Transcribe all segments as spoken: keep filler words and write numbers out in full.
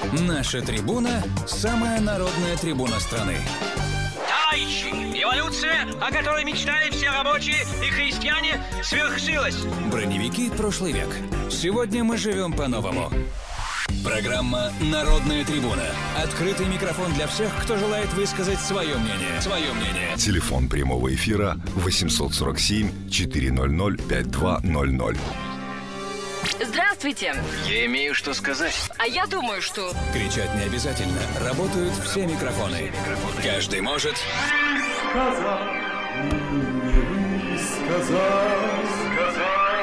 Наша трибуна – самая народная трибуна страны. Товарищи, революция, о которой мечтали все рабочие и крестьяне, свершилась. Броневики прошлый век. Сегодня мы живем по-новому. Программа «Народная трибуна». Открытый микрофон для всех, кто желает высказать свое мнение. Свое мнение. Телефон прямого эфира восемьсот сорок семь четыреста пятьдесят два ноль ноль. Здравствуйте. Я имею что сказать. А я думаю, что... Кричать не обязательно. Работают все микрофоны. Каждый может... Сказал, не высказал, сказал.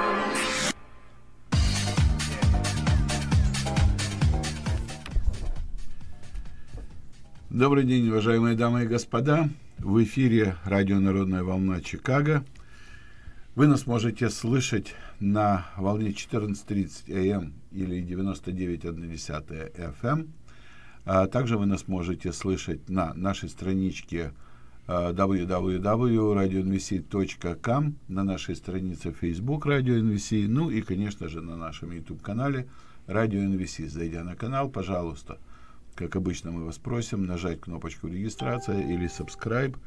Добрый день, уважаемые дамы и господа. В эфире радио «Народная волна» Чикаго. Вы нас можете слышать на волне четырнадцать тридцать эй эм или девяносто девять и одна десятая эф эм. А также вы нас можете слышать на нашей страничке дабл ю дабл ю дабл ю точка радио эн ви си точка ком, на нашей странице Facebook Радио эн ви си, ну и, конечно же, на нашем YouTube-канале Радио эн ви си. Зайдя на канал, пожалуйста, как обычно мы вас просим нажать кнопочку регистрация или subscribe,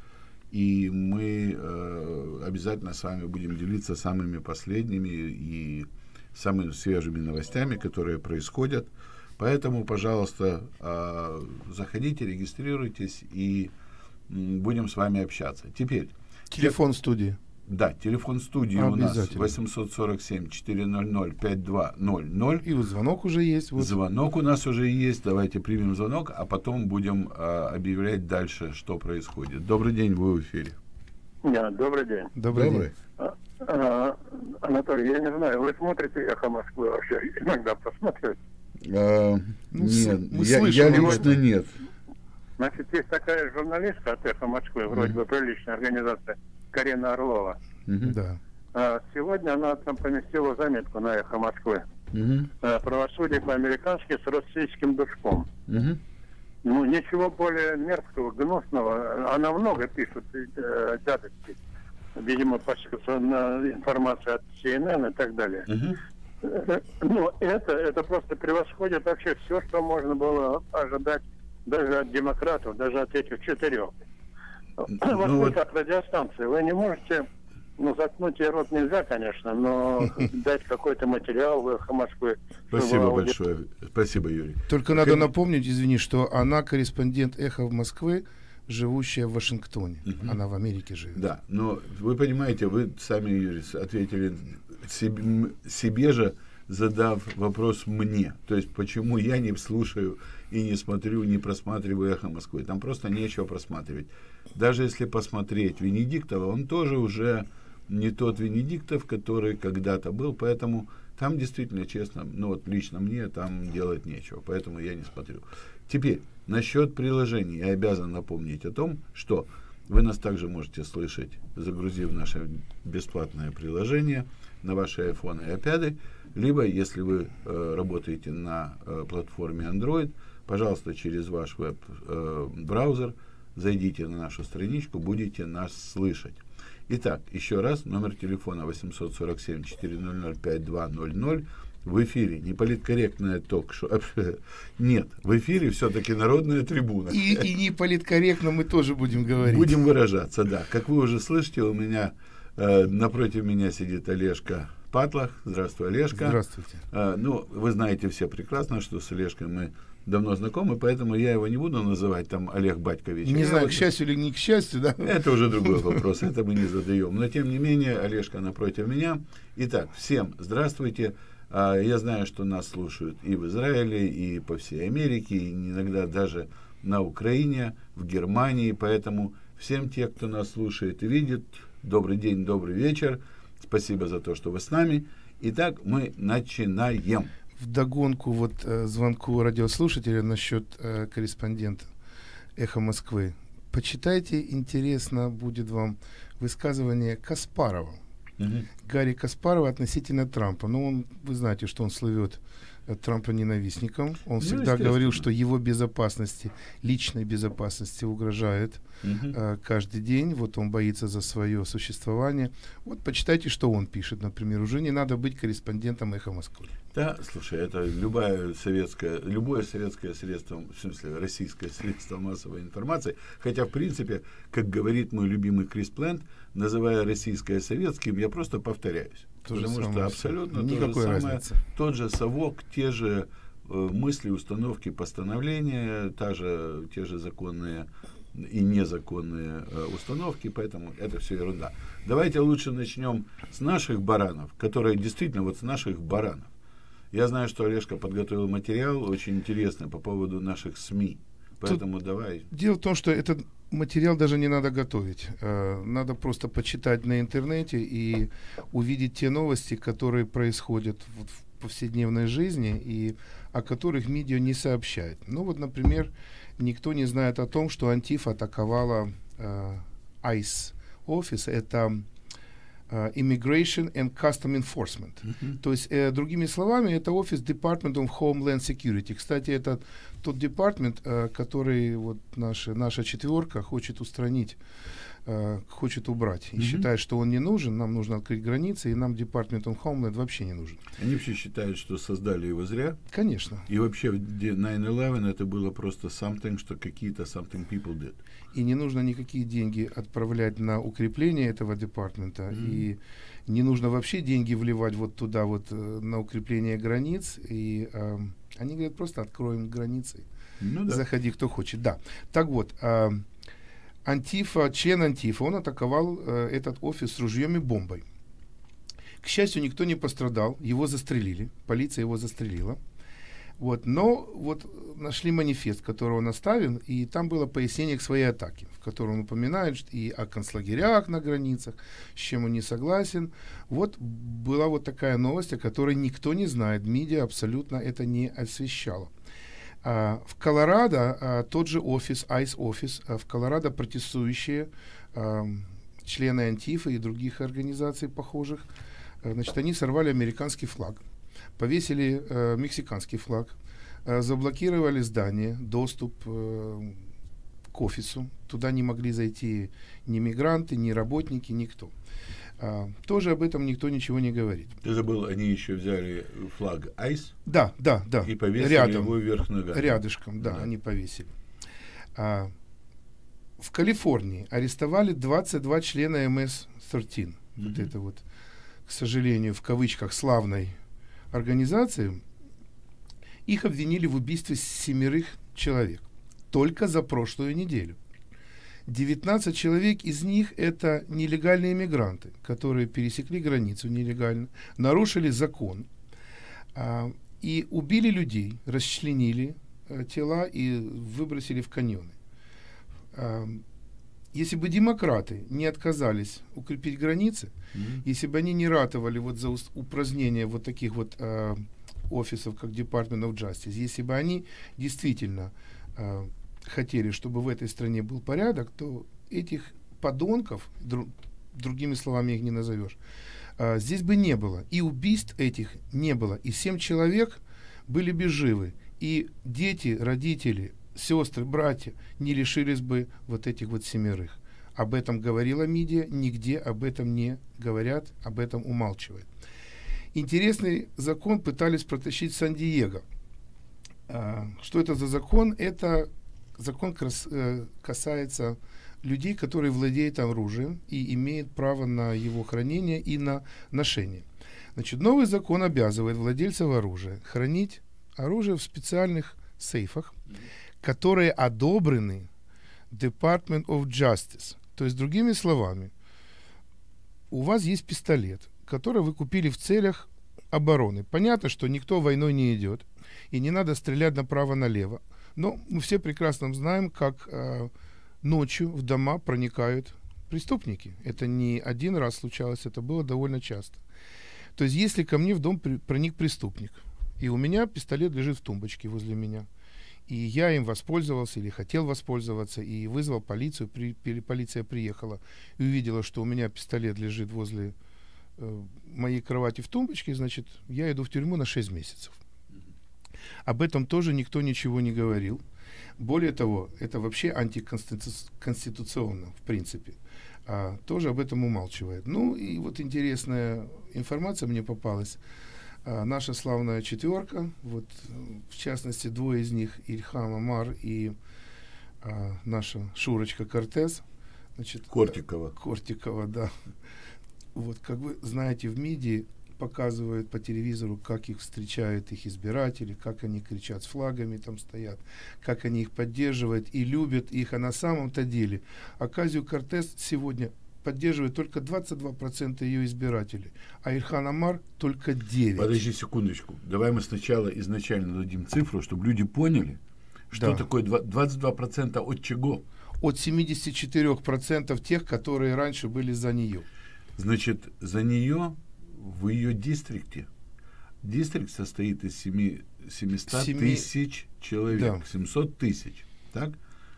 и мы э, обязательно с вами будем делиться самыми последними и самыми свежими новостями, которые происходят. Поэтому, пожалуйста, э, заходите, регистрируйтесь, и э, будем с вами общаться. Теперь... Телефон студии. Да, телефон студии у нас восемьсот сорок семь четыреста пятьдесят два ноль ноль. И вот звонок уже есть. Вот. Звонок у нас уже есть. Давайте примем звонок, а потом будем а, объявлять дальше, что происходит. Добрый день, вы в эфире. Да, добрый день. Добрый, добрый. день. А, а, Анатолий, я не знаю, вы смотрите «Эхо Москвы» вообще? Иногда посмотрите? А, ну, нет, мы я, я лично нет. Значит, есть такая журналистка от «Эхо Москвы», вроде бы приличная организация, Карина Орлова. Uh-huh. Да. А, сегодня она там поместила заметку на «Эхо Москвы». Uh-huh. А, правосудие по-американски с российским душком. Uh-huh. Ну, ничего более мерзкого, гнусного. Она много пишет э, гадости. Видимо, почему-то на информацию от си эн эн и так далее. Uh-huh. Но это, это просто превосходит вообще все, что можно было ожидать даже от демократов, даже от этих четырех. Ну, вот вот... от радиостанции. Вы не можете, ну, заткнуть ей рот нельзя, конечно, но дать какой-то материал в «Эхо Москвы». Спасибо большое. Спасибо, Юрий. Только надо напомнить, извини, что она корреспондент «Эхо в Москве», живущая в Вашингтоне. Uh-huh. Она в Америке живет. Да, но вы понимаете, вы сами, Юрий, ответили себе, себе же, задав вопрос мне. То есть, почему я не слушаю и не смотрю, не просматриваю «Эхо Москвы». Там просто нечего просматривать. Даже если посмотреть Венедиктова, он тоже уже не тот Венедиктов, который когда-то был. Поэтому там действительно, честно, ну вот лично мне там делать нечего. Поэтому я не смотрю. Теперь, насчет приложений. Я обязан напомнить о том, что вы нас также можете слышать, загрузив наше бесплатное приложение на ваши айфоны и айпады. Либо, если вы э, работаете на э, платформе Android, пожалуйста, через ваш веб-браузер э, зайдите на нашу страничку, будете нас слышать. Итак, еще раз, номер телефона восемьсот сорок семь четыреста пятьдесят два ноль ноль. В эфире неполиткорректное ток-шоу. Нет, в эфире все-таки народная трибуна. И, и неполиткорректно мы тоже будем говорить. Будем выражаться, да. Как вы уже слышите, у меня э, напротив меня сидит Олежка Патлах. Здравствуй, Олежка. Здравствуйте. А, ну, вы знаете все прекрасно, что с Олежкой мы давно знакомы, поэтому я его не буду называть там Олег Батькович. Не я знаю, его... к счастью или не к счастью, да? Это уже другой вопрос, это мы не задаем. Но, тем не менее, Олежка напротив меня. Итак, всем здравствуйте. А, я знаю, что нас слушают и в Израиле, и по всей Америке, и иногда даже на Украине, в Германии. Поэтому всем тем, кто нас слушает и видит, добрый день, добрый вечер. Спасибо за то, что вы с нами. Итак, мы начинаем. Вдогонку вот э, звонку радиослушателя насчет э, корреспондента «Эхо Москвы». Почитайте, интересно будет вам высказывание Каспарова. Угу. Гарри Каспарова относительно Трампа. Ну, он, вы знаете, что он слывет Трампа ненавистником. Он Ну, всегда говорил, что его безопасности, личной безопасности угрожает Мгм. э, каждый день. Вот он боится за свое существование. Вот почитайте, что он пишет, например. Уже не надо быть корреспондентом «Эхо Москвы». Да, слушай, это любая советская, любое советское средство, в смысле российское средство массовой информации, хотя, в принципе, как говорит мой любимый Крис Плент, называя российское советским, я просто повторяюсь. То же потому что самое абсолютно всё. то же Никакой самое, разницы. тот же совок, те же э, мысли, установки, постановления, та же, те же законные и незаконные э, установки, поэтому это все ерунда. Давайте лучше начнем с наших баранов, которые действительно вот с наших баранов. Я знаю, что Олежка подготовил материал очень интересный по поводу наших СМИ, поэтому давай. Дело в том, что этот материал даже не надо готовить. Э, Надо просто почитать на интернете и увидеть те новости, которые происходят вот в повседневной жизни и о которых медиа не сообщает. Ну вот, например, никто не знает о том, что Антифа атаковала э, айс офис. Это э, Immigration and Custom Enforcement. Мгм. То есть, э, другими словами, это офис Department of Homeland Security. Кстати, это тот департмент, э, который вот наша, наша четверка хочет устранить, э, хочет убрать. И Мгм. считает, что он не нужен, нам нужно открыть границы, и нам Department of Homeland вообще не нужен. Они все считают, что создали его зря. Конечно. И вообще девять одиннадцать это было просто something, что какие-то something people did. И не нужно никакие деньги отправлять на укрепление этого департамента. Мгм. И не нужно вообще деньги вливать вот туда, вот э, на укрепление границ. И эм, они говорят, просто откроем границы. Ну да. Заходи, кто хочет. Да. Так вот, э, Антифа, член Антифа, он атаковал э, этот офис с ружьем и бомбой. К счастью, никто не пострадал. Его застрелили. Полиция его застрелила. Вот. Но вот нашли манифест, который он оставил, и там было пояснение к своей атаке, в котором он упоминает что и о концлагерях на границах, с чем он не согласен. Вот была вот такая новость, о которой никто не знает. Медиа абсолютно это не освещало. А, в Колорадо а, тот же офис, айс офис, а, в Колорадо протестующие а, члены Антифы и других организаций похожих, а, значит, они сорвали американский флаг, повесили э, мексиканский флаг, э, заблокировали здание, доступ э, к офису. Туда не могли зайти ни мигранты, ни работники, никто. А, тоже об этом никто ничего не говорит. Ты забыл, они еще взяли флаг айс Да, да, да. и повесили Рядом, его вверх ногами. рядышком, да, Да. они повесили. А, в Калифорнии арестовали двадцать два члена эм эс тринадцать. Вот Мгм. это вот, к сожалению, в кавычках, славной организации. Их обвинили в убийстве семерых человек только за прошлую неделю. девятнадцать человек из них это нелегальные мигранты, которые пересекли границу нелегально, нарушили закон а, и убили людей, расчленили а, тела и выбросили в каньоны. А, если бы демократы не отказались укрепить границы, Мгм. если бы они не ратовали вот за ус- упразднение вот таких вот э, офисов, как Department of Justice, если бы они действительно э, хотели, чтобы в этой стране был порядок, то этих подонков, дру- другими словами их не назовешь, э, здесь бы не было. И убийств этих не было. И семь человек были бы живы. И дети, родители, сестры, братья не лишились бы вот этих вот семерых. Об этом говорила медиа, нигде об этом не говорят, об этом умалчивают. Интересный закон пытались протащить в Сан-Диего. А, что это за закон? Это закон крас- э, касается людей, которые владеют оружием и имеют право на его хранение и на ношение. Значит, новый закон обязывает владельцев оружия хранить оружие в специальных сейфах, которые одобрены Department of Justice. То есть, другими словами, у вас есть пистолет, который вы купили в целях обороны. Понятно, что никто войной не идет, и не надо стрелять направо-налево. Но мы все прекрасно знаем, как э, ночью в дома проникают преступники. Это не один раз случалось, это было довольно часто. То есть, если ко мне в дом при, проник преступник, и у меня пистолет лежит в тумбочке возле меня, и я им воспользовался или хотел воспользоваться, и вызвал полицию, при, при, полиция приехала и увидела, что у меня пистолет лежит возле э, моей кровати в тумбочке, значит, я иду в тюрьму на шесть месяцев. Об этом тоже никто ничего не говорил. Более того, это вообще антиконституционно, в принципе. А, тоже об этом умалчивает. Ну, и вот интересная информация мне попалась. А, наша славная четверка, вот, в частности, двое из них, Ильхам Амар и а, наша Шурочка Кортес. Значит, Кортикова. Кортикова, да. Вот, как вы знаете, в МИДе показывают по телевизору, как их встречают их избиратели, как они кричат с флагами, там стоят, как они их поддерживают и любят их. А на самом-то деле Оказио-Кортес сегодня поддерживает только двадцать два процента ее избирателей, а Ильхан Амар только девять процентов. Подожди секундочку. Давай мы сначала изначально дадим цифру, чтобы люди поняли, что Да. такое двадцать два процента от чего. От семидесяти четырёх процентов тех, которые раньше были за нее. Значит, за нее в ее дистрикте. Дистрикт состоит из семи, семисот Семи... тысяч человек. Да. семьсот тысяч. Так?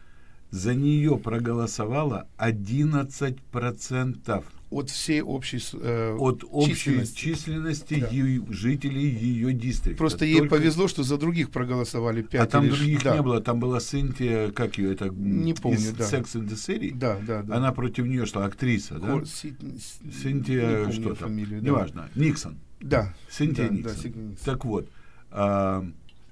За нее проголосовало одиннадцать процентов. От всей общей э, От общей численности. численности Да. ее, жителей ее дистрикта. Просто ей Только- повезло, что за других проголосовали пять. А там или ш- других да. не было. Там была Синтия, как ее, это Не помню, из да. Sex and the City. Да, да, да. Она против нее шла, актриса, да? Кор- Си- с- не Синтия, помню что там, фамилию, да. неважно, Никсон. Да. Синтия да, Никсон. да, Синтия Никсон. Так вот, а,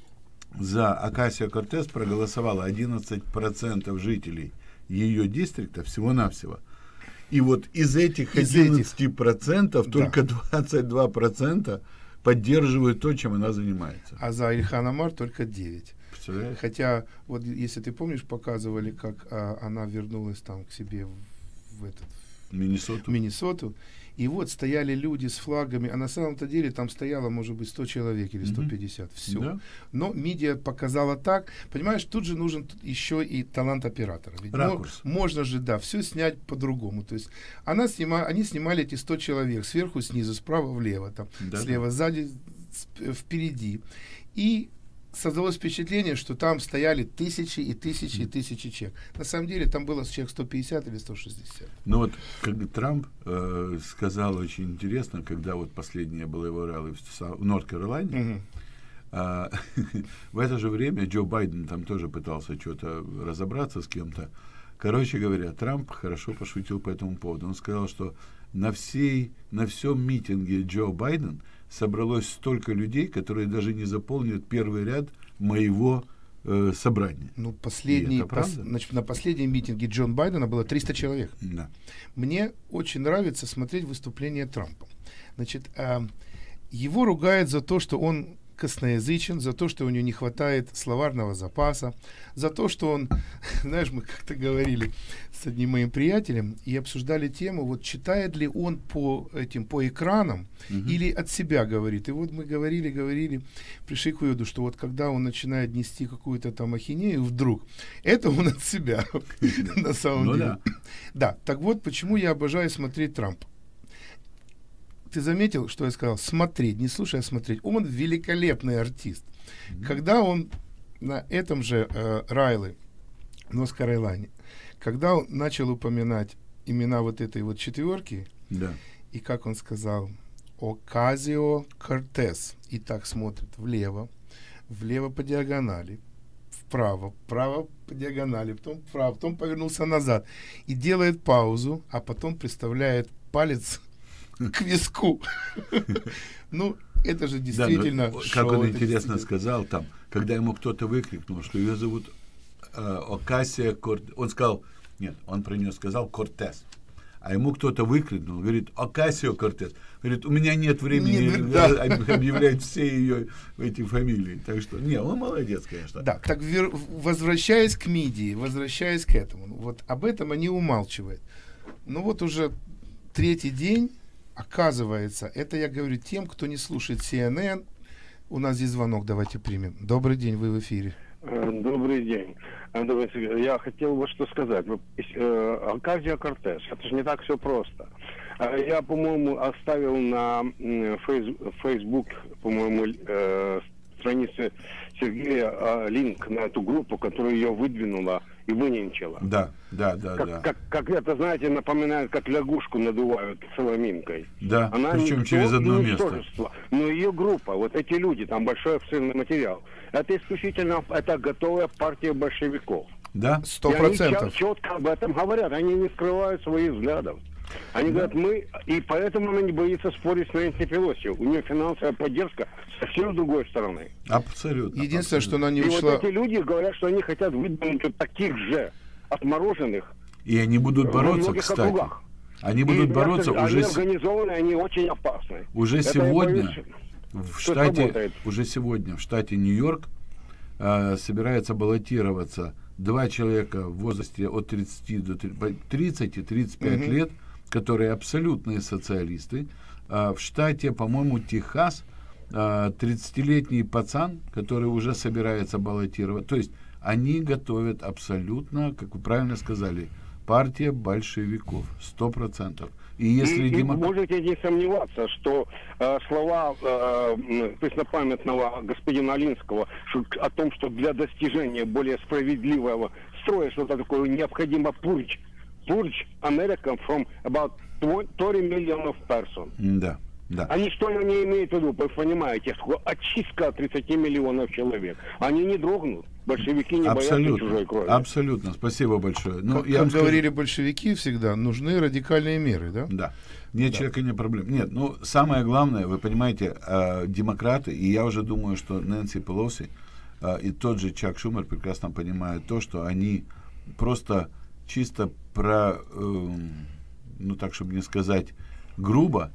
за Окасио-Кортес проголосовало одиннадцать процентов жителей ее дистрикта всего-навсего. И вот из этих Из одиннадцати процентов Да. только двадцать два процента поддерживают то, чем она занимается. А за Ильхан Амар только девять. Представляешь? Хотя, вот если ты помнишь, показывали, как а, она вернулась там к себе в, в этот в Миннесоту. Миннесоту, и вот стояли люди с флагами, а на самом-то деле там стояло, может быть, сто человек или сто пятьдесят. Все. Да. Но медиа показала так. Понимаешь, тут же нужен т- еще и талант оператора. Ведь мо- Ракурс. можно же, да, все снять по-другому. То есть она снима, они снимали эти сто человек сверху, снизу, справа, влево, там, Да, слева, сзади, сп- впереди. И создалось впечатление, что там стояли тысячи и тысячи и тысячи человек. На самом деле там было человек сто пятьдесят или сто шестьдесят. Но вот как Трамп э, сказал очень интересно, когда вот последнее было его ралли в, Са- в Норт-Каролайне, Мгм. а, в это же время Джо Байден там тоже пытался что-то разобраться с кем-то. Короче говоря, Трамп хорошо пошутил по этому поводу. Он сказал, что на, всей, на всем митинге Джо Байден собралось столько людей, которые даже не заполнят первый ряд моего э, собрания. Ну, последний, И это пос- правда? значит, на последнем митинге Джон Байдена было триста человек. Да. Мне очень нравится смотреть выступление Трампа. Значит, а, его ругают за то, что он косноязычен, за то, что у него не хватает словарного запаса, за то, что он, знаешь, мы как-то говорили с одним моим приятелем и обсуждали тему, вот читает ли он по этим, по экранам или от себя говорит. И вот мы говорили, говорили, пришли к выводу, что вот когда он начинает нести какую-то там ахинею, вдруг, это он от себя, на самом Ну деле. да. Да, так вот, почему я обожаю смотреть Трампа. Ты заметил, что я сказал? Смотреть, не слушай, а смотреть. Он великолепный артист. Когда он на этом же э, Райле, Норт-Каролайне, когда он начал упоминать имена вот этой вот четверки, Да. и как он сказал, Оказио-Кортес, и так смотрит влево, влево по диагонали, вправо, вправо по диагонали, потом вправо, потом повернулся назад и делает паузу, а потом приставляет палец к виску. Ну, это же Да, но действительно как шоу, он это интересно действительно- сказал там, когда ему кто-то выкрикнул, что ее зовут э, Окасия Кортес. Он сказал, нет, он про нее сказал Кортес. А ему кто-то выкрикнул, говорит, Окасио Кортес. Говорит, у меня нет времени Нет, да. э, объявлять все ее эти фамилии. Так что, не, он молодец, конечно. Да, так вер- возвращаясь к мидии, возвращаясь к этому, ну, вот об этом они умалчивают. Ну вот уже третий день, оказывается, это я говорю тем, кто не слушает си эн эн. У нас здесь звонок, давайте примем. Добрый день, вы в эфире. Э, Добрый день. Андрей Васильевич, я хотел вот что сказать. Вот, э, Оказио-Кортес, это же не так все просто. Э, Я, по-моему, оставил на м, фейс- Facebook, по-моему, э, странице Сергея э, линк на эту группу, которая ее выдвинула и выненчила. Да, да, да, как, да. Как, как это, знаете, напоминает, как лягушку надувают соломинкой. Да, Она причем через одно место. Но ее группа, вот эти люди, там большой обширный материал, это исключительно, это готовая партия большевиков. Да, сто процентов. Они четко об этом говорят, они не скрывают своих взглядов. Они да. говорят, мы, и поэтому она не боится спорить с Нэнси Пелоси. У нее финансовая поддержка совсем с другой стороны. Абсолютно. Единственное, абсолютно. что она не и ушла... вот эти люди говорят, что они хотят выдвинуть таких же отмороженных. И они будут бороться, кстати. Округах. Они будут и бороться они уже... Они организованы, они очень опасны. Уже это сегодня боюсь, в штате, уже сегодня в штате Нью-Йорк э, собирается баллотироваться два человека в возрасте от тридцати до тридцати тридцати пяти Угу. лет, которые абсолютные социалисты. А в штате, по-моему, Техас, тридцатилетний пацан, который уже собирается баллотировать. То есть они готовят абсолютно, как вы правильно сказали, партия большевиков, сто процентов. И если и, демок... и можете не сомневаться, что э, слова э, преснопамятного господина Алинского что, о том, что для достижения более справедливого строя что-то такое необходимо purge, purge America from about thirty million of person. Да, да. Они что не имеют в виду, вы понимаете, очистка от тридцати миллионов человек. Они не дрогнут. Большевики не абсолютно, боятся чужой крови. Абсолютно. Спасибо большое. Ну, как я как скажу... говорили большевики всегда, нужны радикальные меры, да? Да. Нет да. человека, не проблем. Нет, ну, самое главное, вы понимаете, э, демократы, и я уже думаю, что Нэнси Пелоси э, и тот же Чак Шумер прекрасно понимают то, что они просто чисто про, э, ну так, чтобы не сказать грубо,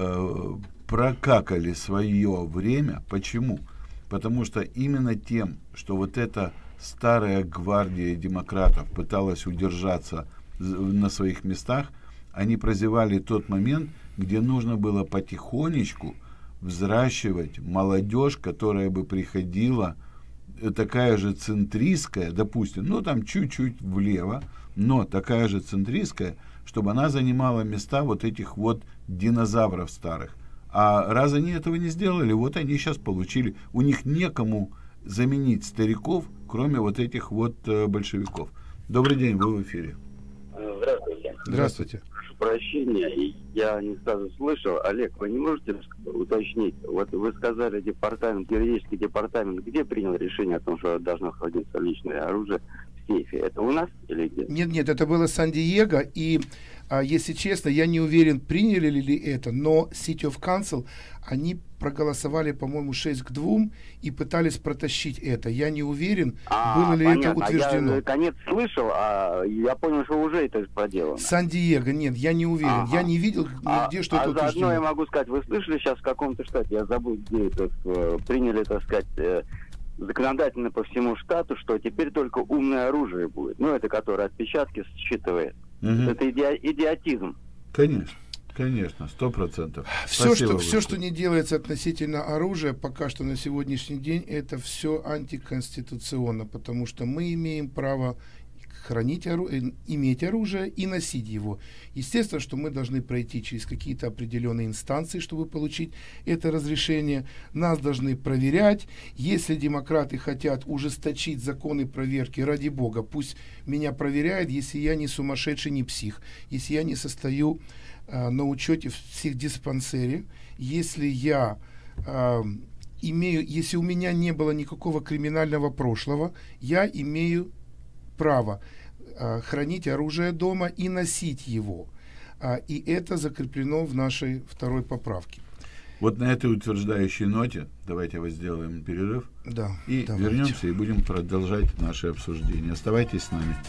э, прокакали свое время. Почему? Потому что именно тем, что вот эта старая гвардия демократов пыталась удержаться на своих местах, они прозевали тот момент, где нужно было потихонечку взращивать молодежь, которая бы приходила, такая же центристская, допустим, ну там чуть-чуть влево, но такая же центристская, чтобы она занимала места вот этих вот динозавров старых. А раз они этого не сделали, вот они сейчас получили. У них некому заменить стариков, кроме вот этих вот э, большевиков. Добрый день, вы в эфире. Здравствуйте. Здравствуйте. Прошу прощения, я не сразу слышал. Олег, вы не можете уточнить? Вот вы сказали, департамент, юридический департамент, где принял решение о том, что должно храниться личное оружие в сейфе? Это у нас или где? Нет, нет, это было Сан-Диего, и, а, если честно, я не уверен, приняли ли это, но City of Council, они проголосовали, по-моему, шесть к двум и пытались протащить это. Я не уверен, а, было ли понятно. это утверждено. Я конец слышал, а я понял, что уже это проделано. Сан-Диего, нет, я не уверен. Ага. Я не видел нигде, а, что а это утверждено. заодно я могу сказать, вы слышали сейчас в каком-то штате, я забыл, где это, приняли, так сказать, законодательно по всему штату, что теперь только умное оружие будет. Ну, это которое отпечатки считывает. Угу. Это иди- идиотизм. Конечно. Конечно, сто процентов. Все что, все, что не делается относительно оружия, пока что на сегодняшний день, это все антиконституционно, потому что мы имеем право хранить оружие, иметь оружие и носить его. Естественно, что мы должны пройти через какие-то определенные инстанции, чтобы получить это разрешение. Нас должны проверять. Если демократы хотят ужесточить законы проверки, ради бога, пусть меня проверяют, если я не сумасшедший, не псих, если я не состою э, на учете в психдиспансере, если я э, имею, если у меня не было никакого криминального прошлого, я имею право а, хранить оружие дома и носить его. А, и это закреплено в нашей второй поправке. Вот на этой утверждающей ноте давайте вот сделаем перерыв. Да, и давайте. вернемся и будем продолжать наше обсуждение. Оставайтесь с нами.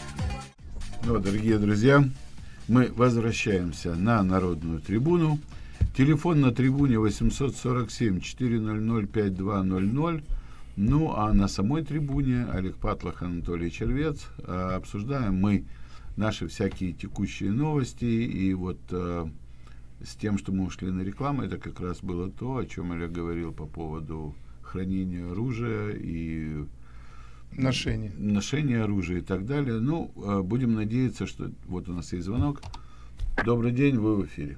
Ну, дорогие друзья, мы возвращаемся на Народную трибуну. Телефон на трибуне восемь сорок семь четыреста пять два ноль ноль. Ну, а на самой трибуне Олег Патлах, Анатолий Червец. Э, обсуждаем мы наши всякие текущие новости. И вот э, с тем, что мы ушли на рекламу, это как раз было то, о чем Олег говорил по поводу хранения оружия и ношения, ношения оружия и так далее. Ну, э, будем надеяться, что... Вот у нас есть звонок. Добрый день, вы в эфире.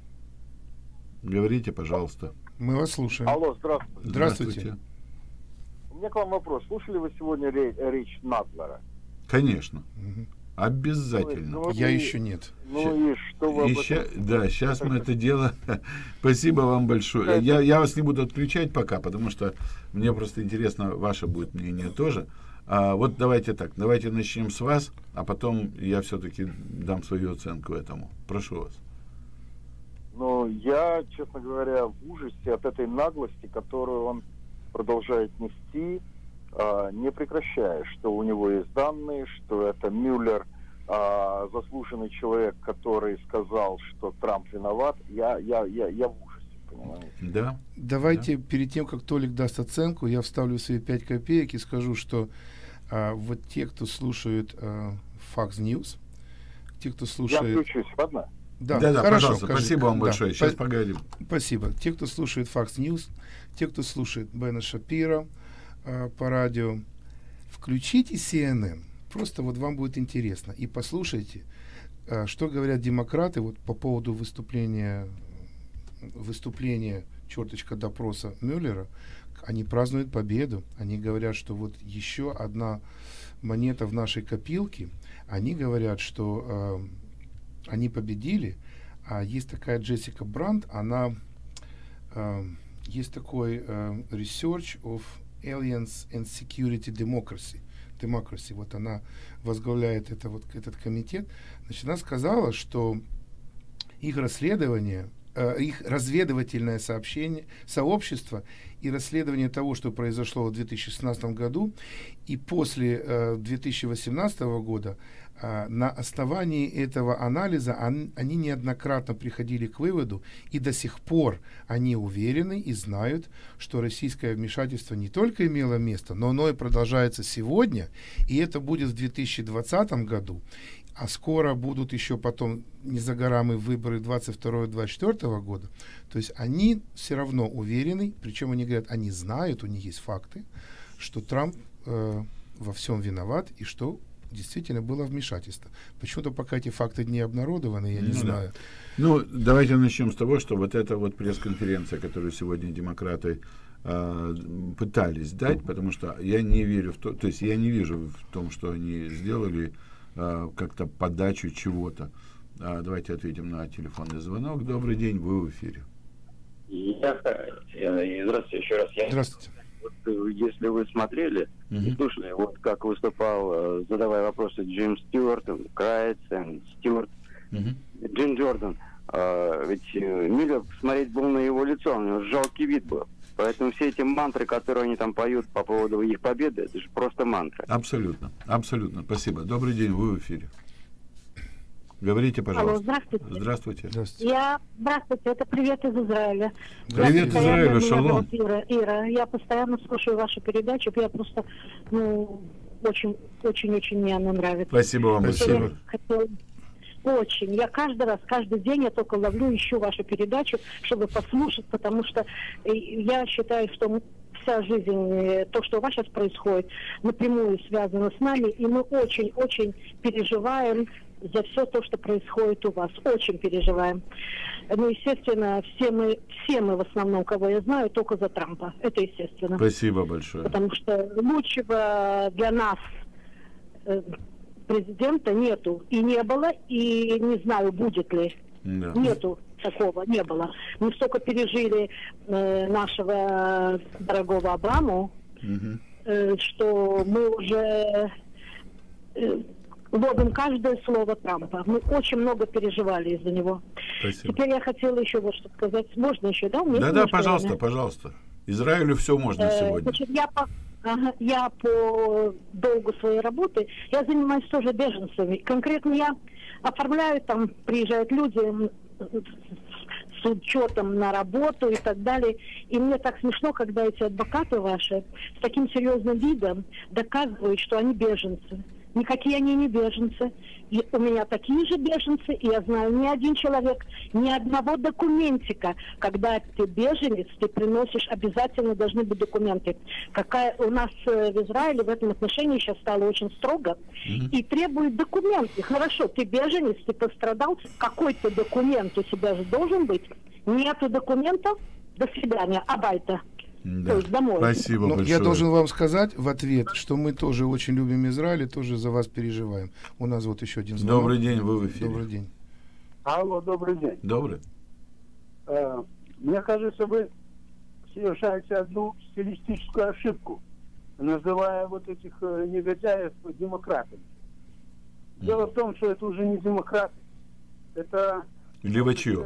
Говорите, пожалуйста. Мы вас слушаем. Алло, здравствуйте. Здравствуйте. У меня к вам вопрос. Слушали вы сегодня речь Надлера? Конечно. Обязательно. Ну, Я и- еще нет. Ну и что вы об И ща- этом- да, сейчас мы это дело... Спасибо вам большое. Я, я вас не буду отключать пока, потому что мне просто интересно, ваше будет мнение тоже. А вот давайте так, давайте начнем с вас, а потом я все-таки дам свою оценку этому. Прошу вас. Но я, честно говоря, в ужасе от этой наглости, которую он продолжает нести, а, не прекращая, что у него есть данные, что это Мюллер, а, заслуженный человек, который сказал, что Трамп виноват. Я, я, я, я в ужасе, понимаете? Да? Давайте перед тем, как Толик даст оценку, я вставлю свои пять копеек и скажу, что а, вот те, кто слушает а, Fox News, те, кто Я слушает... включусь, ладно? Да, Да, да, хорошо, пожалуйста, скажи. спасибо вам Да, большое. Сейчас по- поговорим. Спасибо. Те, кто слушает Fox News, те, кто слушает Бена Шапира э, по радио, включите си эн эн. Просто вот вам будет интересно. И послушайте, э, что говорят демократы вот по поводу выступления, выступления, черточка, допроса Мюллера. Они празднуют победу. Они говорят, что вот еще одна монета в нашей копилке. Они говорят, что... Э, они победили, а есть такая Джессика Бранд, она э, есть такой э, Research of Alliance and Security Democracy, Democracy, вот она возглавляет это, вот, этот комитет. Значит, она сказала, что их расследование, э, их разведывательное сообщение, сообщество и расследование того, что произошло в две тысячи шестнадцатом году и после э, две тысячи восемнадцатого года, на основании этого анализа он, они неоднократно приходили к выводу, и до сих пор они уверены и знают, что российское вмешательство не только имело место, но оно и продолжается сегодня, и это будет в две тысячи двадцатом году, а скоро будут еще потом не за горами выборы двадцать второго — двадцать четвёртого года. То есть они все равно уверены, причем они говорят, они знают, у них есть факты, что Трамп э, во всем виноват и что действительно было вмешательство. Почему-то пока эти факты не обнародованы, я не Ну, знаю. да. Ну, давайте начнем с того, что вот эта вот пресс-конференция, которую сегодня демократы э, пытались дать, потому что я не верю в то, то есть я не вижу в том, что они сделали э, как-то подачу чего-то. А, давайте ответим на телефонный звонок. Добрый день, вы в эфире. Я, э, здравствуйте еще раз. Я, Здравствуйте. вот, э, если вы смотрели, Мгм. и слушали, вот как выступал, э, задавая вопросы Джим Стюарт, Крайц, и Стюарт, Мгм. Джим Джордан, э, ведь э, Мюллер, посмотреть был на его лицо, у него жалкий вид был. Поэтому все эти мантры, которые они там поют по поводу их победы, это же просто мантры. Абсолютно, абсолютно. Спасибо. Добрый день, вы в эфире. Говорите, пожалуйста. Алло, здравствуйте. Здравствуйте. Здравствуйте. Я, здравствуйте, это привет из Израиля. Привет Я из постоянно- Израиля, меня шалом. зовут Ира, Ира. Я постоянно слушаю вашу передачу, я просто, ну, очень, очень, очень мне она нравится. Спасибо вам Спасибо. большое. Хотела- Очень. Я каждый раз, каждый день я только ловлю, ищу вашу передачу, чтобы послушать, потому что э, я считаю, что вся жизнь, э, то, что у вас сейчас происходит, напрямую связано с нами, и мы очень-очень переживаем за все то, что происходит у вас. Очень переживаем. Ну, естественно, все мы, все мы в основном, кого я знаю, только за Трампа. Это естественно. Спасибо большое. Потому что лучшего для нас э, президента нету. И не было, и не знаю, будет ли. Да. Нету такого, не было. Мы столько пережили э, нашего дорогого Обаму, Мгм. э, что мы уже э, ловим каждое слово Трампа. Мы очень много переживали из-за него. Спасибо. Теперь я хотела еще вот что сказать. Можно еще, да? У меня Да-да, немножко пожалуйста, время? пожалуйста. Израилю все можно Э, сегодня. Значит, я по, ага, я по долгу своей работы, я занимаюсь тоже беженцами. Конкретно я оформляю, там приезжают люди м, с учетом на работу и так далее. И мне так смешно, когда эти адвокаты ваши с таким серьезным видом доказывают, что они беженцы. Никакие они не беженцы. И у меня такие же беженцы, и я знаю ни один человек, ни одного документика. Когда ты беженец, ты приносишь, обязательно должны быть документы. Какая у нас э, в Израиле в этом отношении сейчас стало очень строго. Мгм. И требуют документы. Хорошо, ты беженец, ты пострадал, какой-то документ у тебя же должен быть. Нету документов, до свидания, абайта. Да. То есть домой. Спасибо Но большое. я должен вам сказать в ответ, что мы тоже очень любим Израиль и тоже за вас переживаем. У нас вот еще один звонок. Добрый день, вы в эфире. Добрый день. Алло, добрый день. Добрый. Э, мне кажется, вы совершаете одну стилистическую ошибку, называя вот этих э, негодяев демократами. Дело в том, что это уже не демократы. Это... Левачье.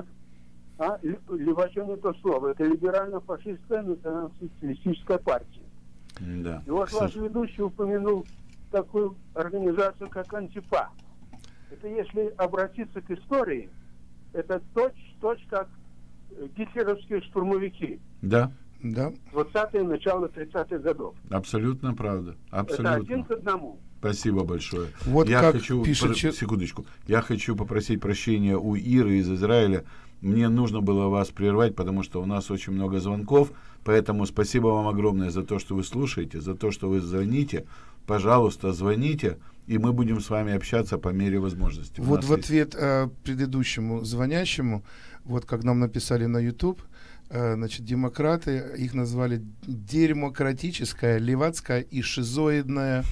А? Левачье не то слово. Это либерально-фашистская национал-социалистическая партия. Да. И вот ваш ведущий упомянул такую организацию, как Антифа. Это если обратиться к истории, это точь-в-точь как гитлеровские штурмовики. Да. Да. двадцатые, начало тридцатых годов. Абсолютно правда. Абсолютно. Это один к одному. Спасибо большое. Вот я как хочу, пишет... про... секундочку, я хочу попросить прощения у Иры из Израиля. Мне нужно было вас прервать, потому что у нас очень много звонков, поэтому спасибо вам огромное за то, что вы слушаете, за то, что вы звоните. Пожалуйста, звоните, и мы будем с вами общаться по мере возможности. Вот в есть... ответ э, предыдущему звонящему, вот как нам написали на YouTube, э, значит, демократы, их назвали демократическая, левацкая и шизоидная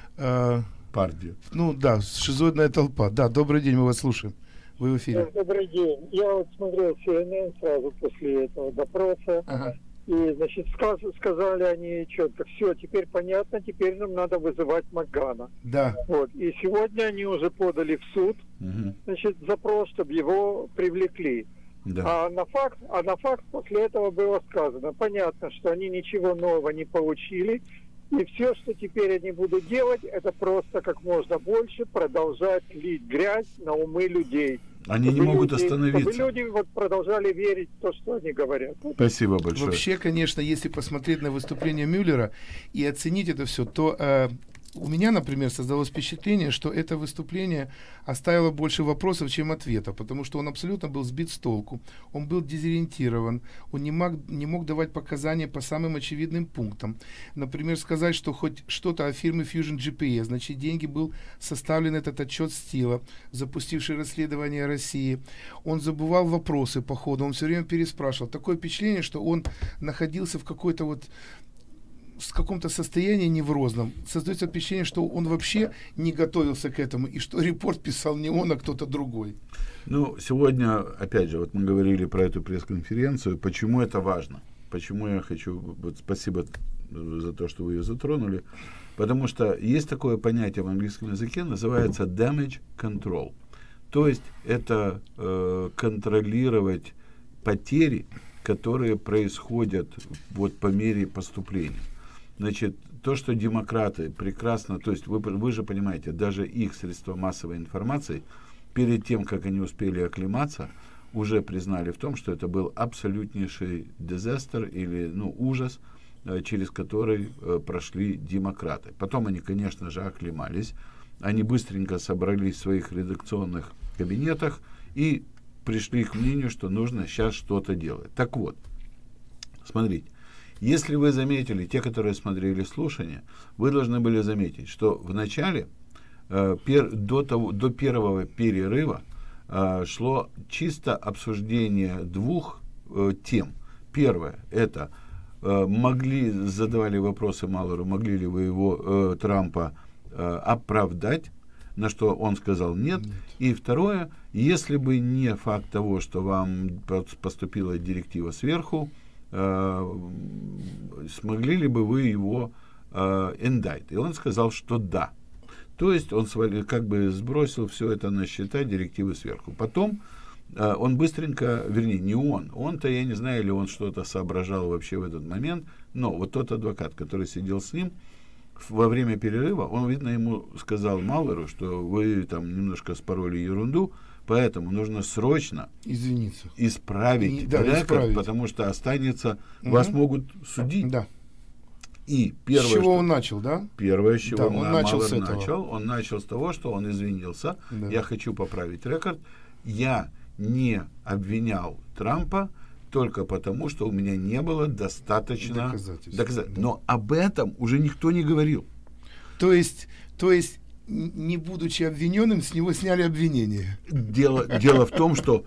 э, партия. Ну да, шизоидная толпа. Да, добрый день, мы вас слушаем. Вы в эфире. Добрый день. Я вот смотрел си эн эн сразу после этого допроса. Ага. И, значит, сказ сказали они четко, все, теперь понятно, теперь нам надо вызывать Макгана. Да. Вот. И сегодня они уже подали в суд, угу. значит, запрос, чтобы его привлекли. Да. А на факт, а на факт после этого было сказано, понятно, что они ничего нового не получили, и все, что теперь они будут делать, это просто как можно больше продолжать лить грязь на умы людей. Они не могут люди, остановиться. Чтобы люди вот продолжали верить в то, что они говорят. Спасибо большое. Вообще, конечно, если посмотреть на выступление Мюллера и оценить это все, то э, у меня, например, создалось впечатление, что это выступление оставило больше вопросов, чем ответов, потому что он абсолютно был сбит с толку, он был дезориентирован, он не мог, не мог давать показания по самым очевидным пунктам. Например, сказать, что хоть что-то о фирме Fusion джи пи эс, значит, деньги был составлен этот отчет Стила, запустивший расследование России. Он забывал вопросы по ходу, он все время переспрашивал. Такое впечатление, что он находился в какой-то вот в каком-то состоянии неврозном. Создается впечатление, что он вообще не готовился к этому, и что репорт писал не он, а кто-то другой. Ну, сегодня, опять же, вот мы говорили про эту пресс-конференцию. Почему это важно? Почему я хочу... Вот спасибо за то, что вы ее затронули. Потому что есть такое понятие в английском языке, называется damage control. То есть это э, контролировать потери, которые происходят вот по мере поступления. Значит, то, что демократы прекрасно, то есть вы, вы же понимаете, даже их средства массовой информации, перед тем, как они успели оклематься, уже признали в том, что это был абсолютнейший дизастер или ну, ужас, через который э, прошли демократы. Потом они, конечно же, оклемались, они быстренько собрались в своих редакционных кабинетах и пришли к мнению, что нужно сейчас что-то делать. Так вот, смотрите. Если вы заметили, те, которые смотрели слушание, вы должны были заметить, что в начале, э, пер, до, того, до первого перерыва э, шло чисто обсуждение двух э, тем. Первое, это э, могли, задавали вопросы Маллеру, могли ли вы его, э, Трампа, э, оправдать, на что он сказал нет. нет. И второе, если бы не факт того, что вам поступила директива сверху, смогли ли бы вы его индайт? И он сказал, что да. То есть он свали, как бы сбросил все это на счета директивы сверху. Потом он быстренько, вернее, не он, он-то, я не знаю, или он что-то соображал вообще в этот момент, но вот тот адвокат, который сидел с ним, во время перерыва, он, видно, ему сказал Маллеру, что вы там немножко спороли ерунду, поэтому нужно срочно извиниться, исправить И, да, рекорд, исправить. потому что останется, угу. вас могут судить. Да. И первое, с чего что, он начал, да? Первое, с чего да, он, он начал, Маллер с этого. начал, он начал с того, что он извинился. Да. Я хочу поправить рекорд. Я не обвинял Трампа только потому, что у меня не было достаточно доказательств. доказательств. Да. Но об этом уже никто не говорил. То есть, то есть, не будучи обвиненным, с него сняли обвинение. Дело, дело в том, что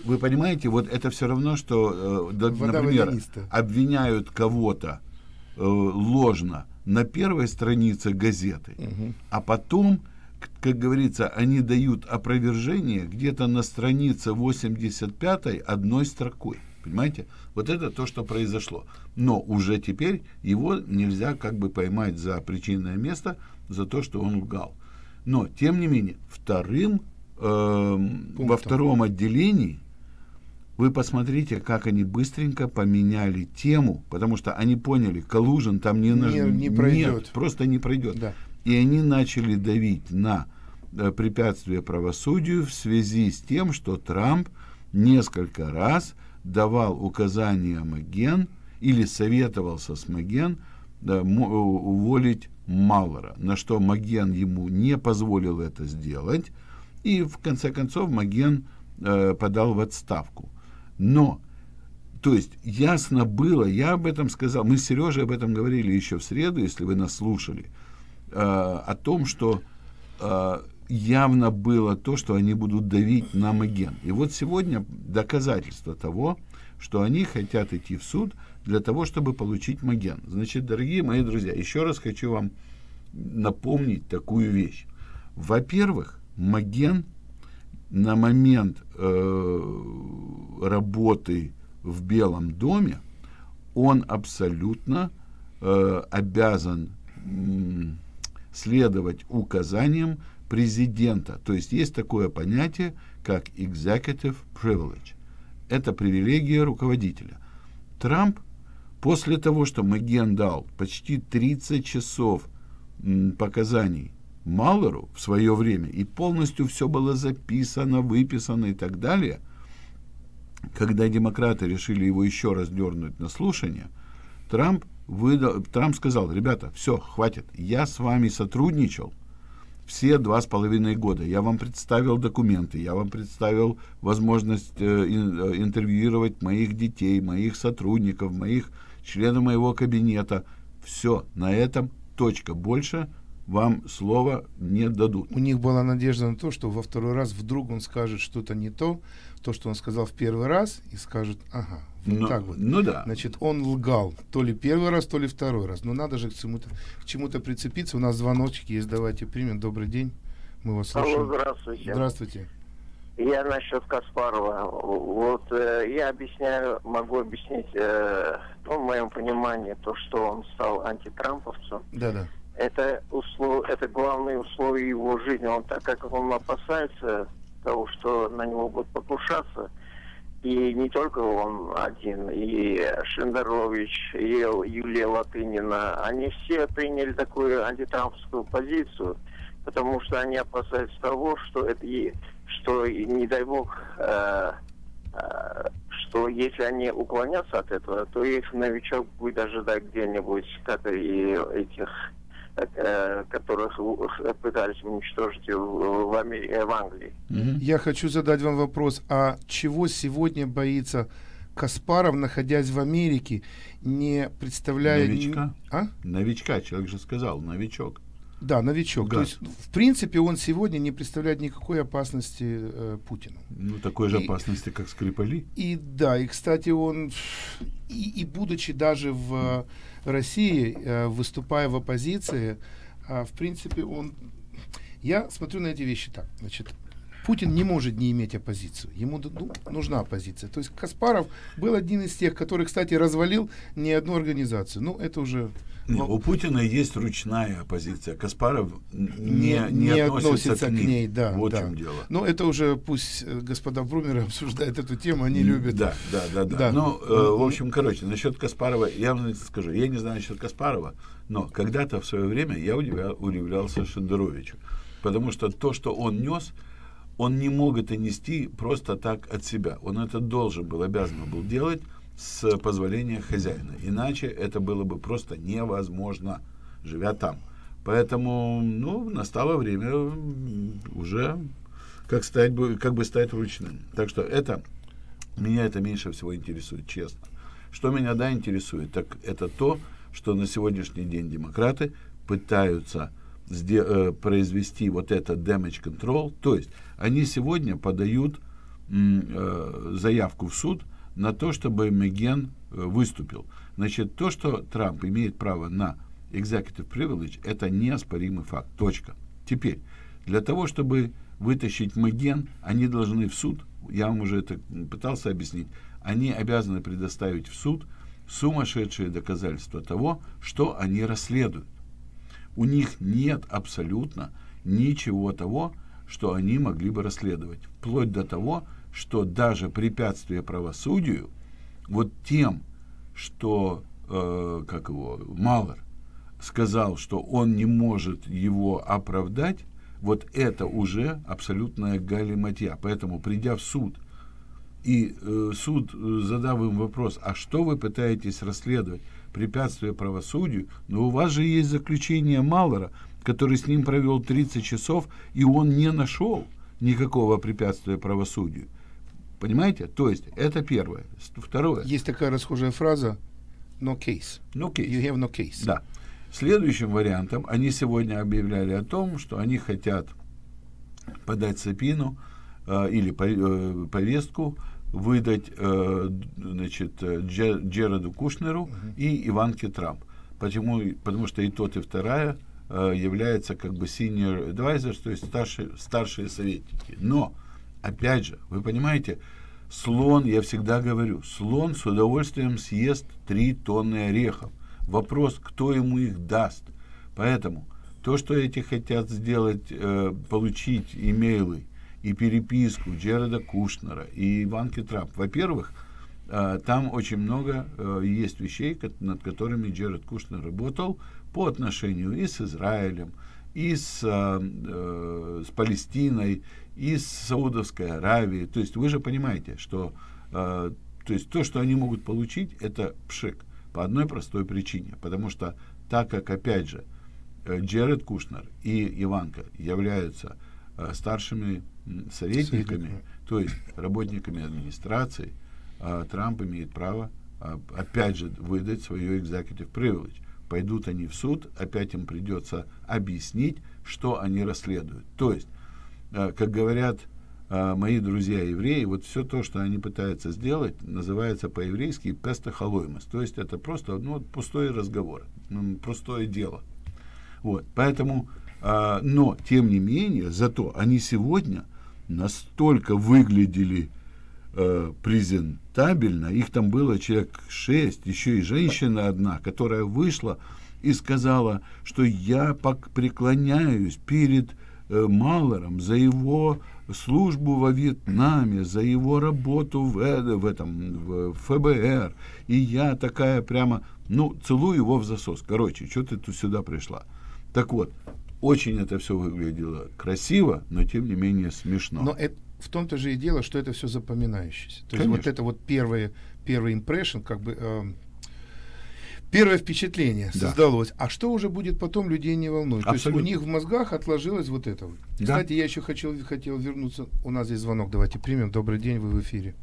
вы понимаете, вот это все равно, что, э, да, например, водянистая. Обвиняют кого-то э, ложно на первой странице газеты, угу. а потом, как говорится, они дают опровержение где-то на странице восемьдесят пятой одной строкой. Понимаете? Вот это то, что произошло. Но уже теперь его нельзя как бы поймать за причинное место, за то, что он лгал. Но, тем не менее, вторым, э, во втором отделении вы посмотрите, как они быстренько поменяли тему, потому что они поняли, Калужин там не, не, не пройдет. Нет, просто не пройдет. Да. И они начали давить на э, препятствие правосудию в связи с тем, что Трамп несколько раз давал указания Маген или советовался с Маген да, уволить Маллера, на что Маген ему не позволил это сделать, и в конце концов Маген э, подал в отставку. Но, то есть, ясно было, я об этом сказал, мы с Сережей об этом говорили еще в среду, если вы нас слушали, э, о том, что э, явно было то, что они будут давить на Маген. И вот сегодня доказательство того, что они хотят идти в суд для того, чтобы получить Маген. Значит, дорогие мои друзья, еще раз хочу вам напомнить такую вещь. Во-первых, Маген на момент э, работы в Белом доме, он абсолютно э, обязан э, следовать указаниям президента. То есть есть такое понятие, как executive privilege. Это привилегия руководителя. Трамп после того, что Маген дал почти тридцать часов м, показаний Маллеру в свое время, и полностью все было записано, выписано и так далее, когда демократы решили его еще раз дернуть на слушание, Трамп, выдал, Трамп сказал: ребята, все, хватит, я с вами сотрудничал все два с половиной года. Я вам представил документы, я вам представил возможность э, интервьюировать моих детей, моих сотрудников, моих членов моего кабинета. Все, на этом точка. Больше вам слова не дадут. У них была надежда на то, что во второй раз вдруг он скажет что-то не то, то, что он сказал в первый раз, и скажет: ага, вот ну, так вот. Ну да. Значит, он лгал то ли первый раз, то ли второй раз. Но надо же к чему-то, к чему-то прицепиться. У нас звоночек есть, давайте примем. Добрый день, мы вас слушаем. Алло, здравствуйте. Здравствуйте. Я насчет Каспарова. Вот э, я объясняю, могу объяснить, э, ну, в моем понимании, то, что он стал антитрамповцем. Да-да. Это, услов... это главные условия его жизни. Он, так как он опасается того, что на него будут покушаться, и не только он один, и Шендерович, и Юлия Латынина, они все приняли такую антитрамповскую позицию, потому что они опасаются того, что это и, что, не дай бог, э, э, что если они уклонятся от этого, то их новичок будет ожидать где-нибудь, как и этих, которых пытались уничтожить в, Америке, в Англии. Я хочу задать вам вопрос, а чего сегодня боится Каспаров, находясь в Америке, не представляя... Новичка? А? Новичка, человек же сказал, новичок. Да, новичок. Гад. То есть, в принципе, он сегодня не представляет никакой опасности э, Путину. Ну, такой же и, опасности, как Скрипали. И да, и, кстати, он, и, и будучи даже в России, э, выступая в оппозиции, э, в принципе, он... Я смотрю на эти вещи так. Значит, Путин не может не иметь оппозицию. Ему ну, нужна оппозиция. То есть Каспаров был один из тех, который, кстати, развалил не одну организацию. Ну, это уже... Не, у Путина есть ручная оппозиция. Каспаров не, не, не, не относится, относится к ней. К ней да, вот да. в чем дело. Но это уже пусть господа Брумеры обсуждают эту тему, они любят. Да, да, да. да. да. Ну, э, в общем, короче, насчет Каспарова, я вам скажу, я не знаю насчет Каспарова, но когда-то в свое время я удивлял, удивлялся Шендеровичу. Потому что то, что он нес, он не мог это нести просто так от себя. Он это должен был, обязан был делать с позволения хозяина. Иначе это было бы просто невозможно, живя там. Поэтому, ну, настало время уже как, стать, как бы стать ручным. Так что это, меня это меньше всего интересует, честно. Что меня, да, интересует, так это то, что на сегодняшний день демократы пытаются произвести вот это damage control. То есть они сегодня подают э, заявку в суд на то, чтобы Меган э, выступил. Значит, то, что Трамп имеет право на executive privilege, это неоспоримый факт. Точка. Теперь, для того, чтобы вытащить Меган, они должны в суд, я вам уже это пытался объяснить, они обязаны предоставить в суд сумасшедшие доказательства того, что они расследуют. У них нет абсолютно ничего того, что они могли бы расследовать. Вплоть до того, что даже препятствие правосудию, вот тем, что, э, как его, Маллер сказал, что он не может его оправдать, вот это уже абсолютная галиматья. Поэтому, придя в суд, и э, суд, задав им вопрос, а что вы пытаетесь расследовать, препятствие правосудию, но у вас же есть заключение Маллера, который с ним провел тридцать часов, и он не нашел никакого препятствия правосудию. Понимаете? То есть, это первое. Второе. Есть такая расхожая фраза «no case». No case. You have no case. Да. Следующим вариантом, они сегодня объявляли о том, что они хотят подать сабину э, или по, э, повестку, выдать э, значит, Дже, Джареду Кушнеру uh-huh. и Иванке Трамп. Почему? Потому что и тот, и вторая э, являются как бы senior advisors, то есть старшие, старшие советники. Но, опять же, вы понимаете, слон, я всегда говорю, слон с удовольствием съест три тонны орехов. Вопрос, кто ему их даст. Поэтому то, что эти хотят сделать, э, получить имейлы и переписку Джареда Кушнера и Иванки Трамп, во-первых, э, там очень много э, есть вещей, над которыми Джаред Кушнер работал по отношению и с Израилем, и с, э, э, с Палестиной, и с Саудовской Аравией. То есть вы же понимаете, что э, то, есть то, что они могут получить, это пшик. По одной простой причине. Потому что, так как, опять же, Джаред Кушнер и Иванка являются э, старшими советниками, Советник. то есть работниками администрации, э, Трамп имеет право, э, опять же, выдать свое executive privilege. Пойдут они в суд, опять им придется объяснить, что они расследуют. То есть, э, как говорят э, мои друзья-евреи, вот все то, что они пытаются сделать, называется по-еврейски пестахалоймос. То есть, это просто ну, пустой разговор, ну, простое дело. Вот, поэтому, э, но, тем не менее, зато они сегодня настолько выглядели э, презентабельно, их там было человек шесть, еще и женщина одна, которая вышла и сказала, что я преклоняюсь перед э, Маллером за его службу во Вьетнаме, за его работу в, э, в этом в эф бэ эр, и я такая прямо, ну, целую его в засос. Короче, что ты тут сюда пришла? Так вот, очень это все выглядело красиво, но тем не менее смешно. Но это, в том-то же и дело, что это все запоминающееся. То Конечно. есть вот это вот первое, первый impression, как бы э, первое впечатление да. создалось. А что уже будет потом, людей не волнует. Абсолютно. То есть у них в мозгах отложилось вот это вот. Да. Кстати, я еще хотел, хотел вернуться. У нас здесь звонок, давайте примем. Добрый день, вы в эфире.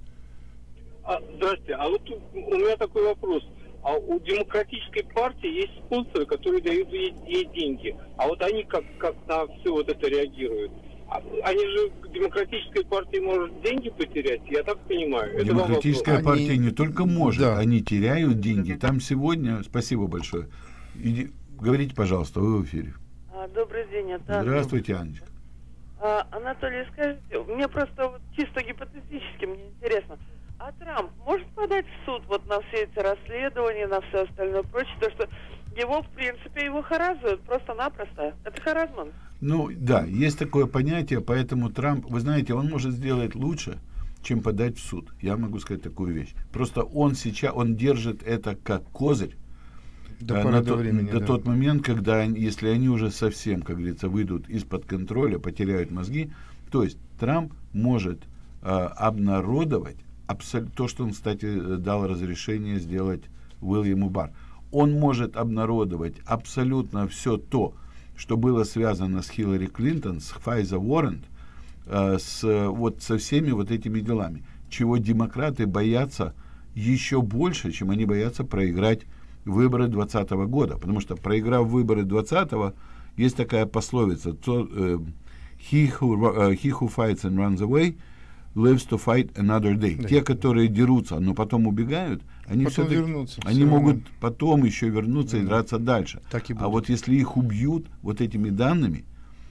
А, здрасте, а вот у меня такой вопрос. А у демократической партии есть спонсоры, которые дают ей, ей деньги. А вот они как, как на все вот это реагируют. А, они же, демократическая партия может деньги потерять, я так понимаю. Демократическая это партия они... не только может, да. они теряют деньги. Там сегодня, спасибо большое. Иди, говорите, пожалуйста, вы в эфире. А, добрый день, это... Здравствуйте, Анечка. А, Анатолий, скажите, мне просто вот чисто гипотетически, мне интересно, а Трамп может подать в суд вот на все эти расследования, на все остальное прочее, то что его, в принципе, его харазуют просто-напросто. Это харазман. Ну, да, есть такое понятие, поэтому Трамп, вы знаете, он может сделать лучше, чем подать в суд. Я могу сказать такую вещь. Просто он сейчас, он держит это как козырь до, на до, то, времени, до да. тот момент, когда, если они уже совсем, как говорится, выйдут из-под контроля, потеряют мозги, то есть Трамп может э, обнародовать то, что он, кстати, дал разрешение сделать Уильяму Барр. Он может обнародовать абсолютно все то, что было связано с Хиллари Клинтон, с Файза Уоррент, э, с, вот, со всеми вот этими делами, чего демократы боятся еще больше, чем они боятся проиграть выборы двадцатого года. Потому что, проиграв выборы двадцатого, есть такая пословица, то, э, he, who, uh, he who fights and runs away lives to fight another day. Да. Те, которые дерутся, но потом убегают, они, потом вернутся, они могут потом еще вернуться да. и драться дальше. Так и а вот если их убьют вот этими данными,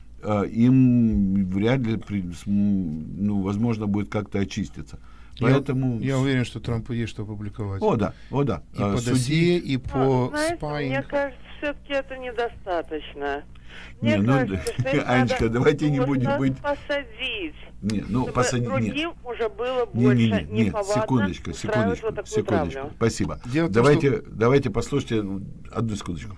им вряд ли, ну, возможно, будет как-то очиститься. Поэтому... Я, я уверен, что Трампу есть что опубликовать. О, да, о, да. И а, по досье, и по знаете, спайнгу. Мне кажется, все-таки это недостаточно. Не, Мне ну, кажется, что Анечка, надо давайте не будем быть... посадить. Не, ну, чтобы посади... другим нет. уже было не, больше не, не, не, неповадно секундочку, секундочку, вот секундочку. травлю. Спасибо. Дело давайте, том, что... давайте послушайте одну секундочку.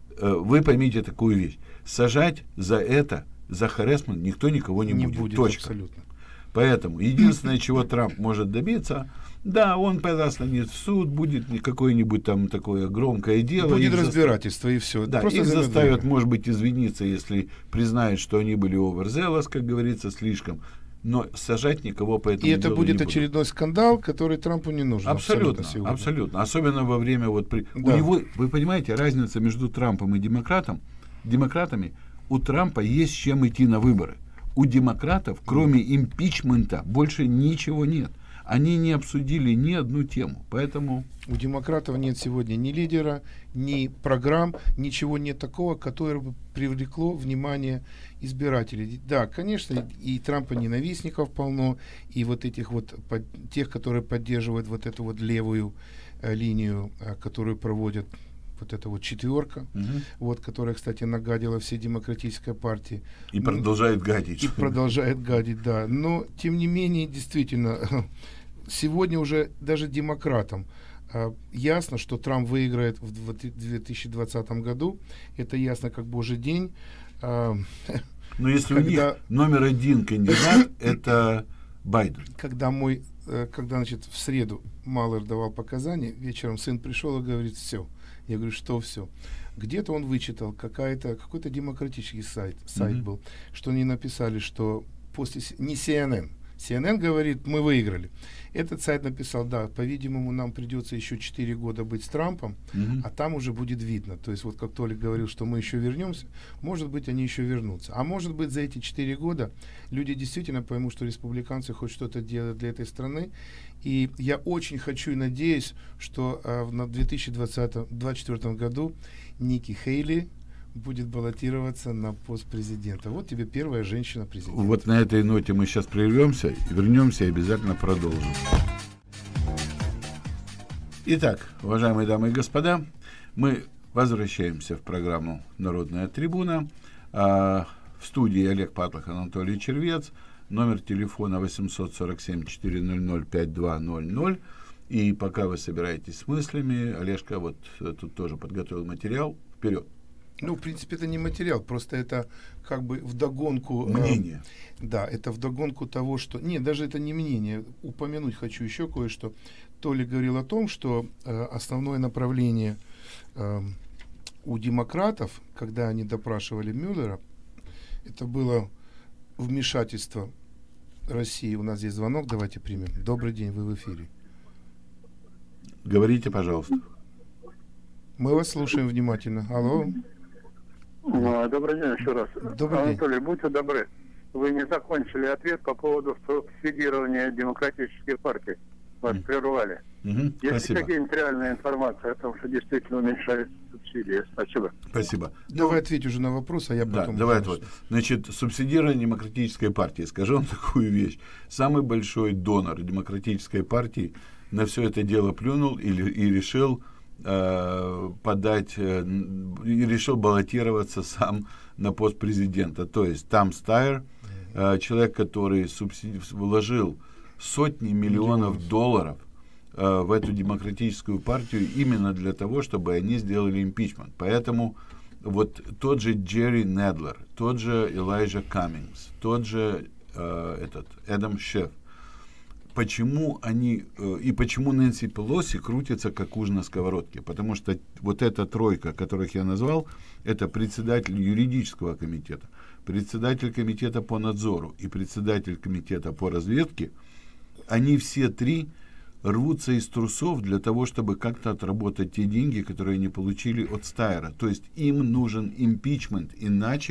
Вы поймите такую вещь. Сажать за это, за харассмент никто никого не, не будет. будет. Точка. Абсолютно. Поэтому единственное, чего Трамп может добиться, да, он подаст в суд, будет какое-нибудь там такое громкое дело. Будет разбирательство и все. Да, Просто их заставят, заставят, может быть, извиниться, если признают, что они были overzealous, как говорится, слишком. Но сажать никого по этому И это делу будет не очередной будут. скандал, который Трампу не нужен. Абсолютно, абсолютно. абсолютно. Особенно во время вот при... Да. У него, вы понимаете, разница между Трампом и демократом, демократами. У Трампа есть с чем идти на выборы. У демократов, кроме импичмента, больше ничего нет. Они не обсудили ни одну тему, поэтому... У демократов нет сегодня ни лидера, ни программ, ничего нет такого, которое бы привлекло внимание избирателей. Да, конечно, и Трампа ненавистников полно, и вот этих вот, под, тех, которые поддерживают вот эту вот левую э, линию, э, которую проводят вот эта вот четверка, угу. вот, которая, кстати, нагадила все демократической партии. И продолжает гадить. И продолжает гадить, да. Но, тем не менее, действительно, сегодня уже даже демократам э, ясно, что Трамп выиграет в две тысячи двадцатом году. Это ясно как божий день. Э, Но если когда, у них номер один кандидат это Байден. Когда мой, э, когда, значит, в среду Малер давал показания, вечером сын пришел и говорит: все. Я говорю, что все? Где-то он вычитал, какая-то, какой-то демократический сайт, сайт mm-hmm. был, что они написали, что после... Не си эн эн. си эн эн говорит, мы выиграли. Этот сайт написал, да, по-видимому, нам придется еще четыре года быть с Трампом, mm-hmm. а там уже будет видно. То есть вот как Толик говорил, что мы еще вернемся, может быть, они еще вернутся. А может быть, за эти четыре года люди действительно поймут, что республиканцы хоть что-то делают для этой страны. И я очень хочу и надеюсь, что э, на две тысячи двадцатом, двадцать четвёртом году Ники Хейли будет баллотироваться на пост президента. Вот тебе первая женщина-президент. Вот на этой ноте мы сейчас прервемся, и вернемся и обязательно продолжим. Итак, уважаемые дамы и господа, мы возвращаемся в программу «Народная трибуна». А, в студии Олег Патлах, Анатолий Червец. Номер телефона восемь сорок семь четыреста ноль пять два ноль ноль. И пока вы собираетесь с мыслями, Олежка вот тут тоже подготовил материал. Вперед. Ну, в принципе, это не материал, просто это как бы вдогонку... Мнение. Э, да, это вдогонку того, что... Нет, даже это не мнение. Упомянуть хочу еще кое-что. Толя говорил о том, что э, основное направление э, у демократов, когда они допрашивали Мюллера, это было вмешательство России. У нас здесь звонок, давайте примем. Добрый день, вы в эфире. Говорите, пожалуйста. Мы вас слушаем внимательно. Алло. Ну, добрый день еще раз. Добрый Анатолий, день. будьте добры. Вы не закончили ответ по поводу субсидирования демократической партии. Вас mm. прервали. Mm-hmm. Есть какие-нибудь реальная информация о том, что действительно уменьшаются субсидии? Спасибо. Спасибо. Давай ответь уже на вопрос, а я да, потом... Давай ответ. Значит, субсидирование демократической партии. Скажу вам такую вещь. Самый большой донор демократической партии на все это дело плюнул и, и решил э, подать, э, и решил баллотироваться сам на пост президента. То есть Том Стайер, э, человек, который субсиди... вложил сотни миллионов долларов э, в эту демократическую партию именно для того, чтобы они сделали импичмент. Поэтому вот тот же Джерри Недлер, тот же Элайджа Каммингс, тот же э, этот Эдам Шеф, почему они э, и почему Нэнси Пелоси крутится как уж на сковородке? Потому что вот эта тройка, которых я назвал, это председатель юридического комитета, председатель комитета по надзору и председатель комитета по разведке. Они все три рвутся из трусов для того, чтобы как-то отработать те деньги, которые они получили от Стайера. То есть им нужен импичмент, иначе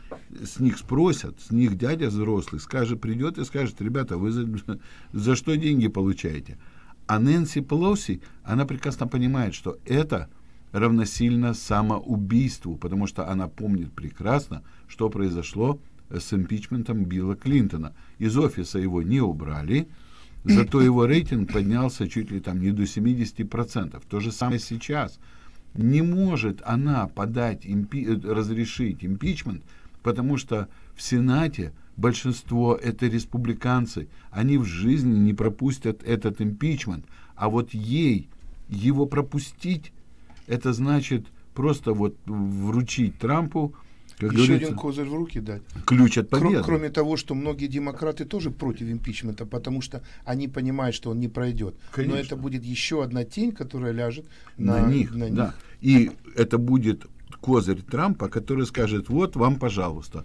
с них спросят, с них дядя взрослый скажет, придет и скажет: ребята, вы за, за что деньги получаете? А Нэнси Пелоси, она прекрасно понимает, что это равносильно самоубийству, потому что она помнит прекрасно, что произошло с импичментом Билла Клинтона. Из офиса его не убрали, зато его рейтинг поднялся чуть ли там не до семидесяти процентов. То же самое сейчас. Не может она подать, импи- разрешить импичмент, потому что в Сенате большинство это республиканцы. Они в жизни не пропустят этот импичмент. А вот ей его пропустить, это значит просто вот вручить Трампу, как еще говорится, один козырь в руки дать. Ключ от победы. Кр- кроме того, что многие демократы тоже против импичмента, потому что они понимают, что он не пройдет. Конечно. Но это будет еще одна тень, которая ляжет на, на них. На да. них. И это будет козырь Трампа, который скажет: вот вам, пожалуйста,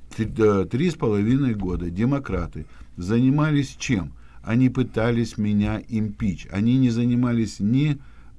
три с половиной года демократы занимались чем? Они пытались меня импич. Они не занимались ни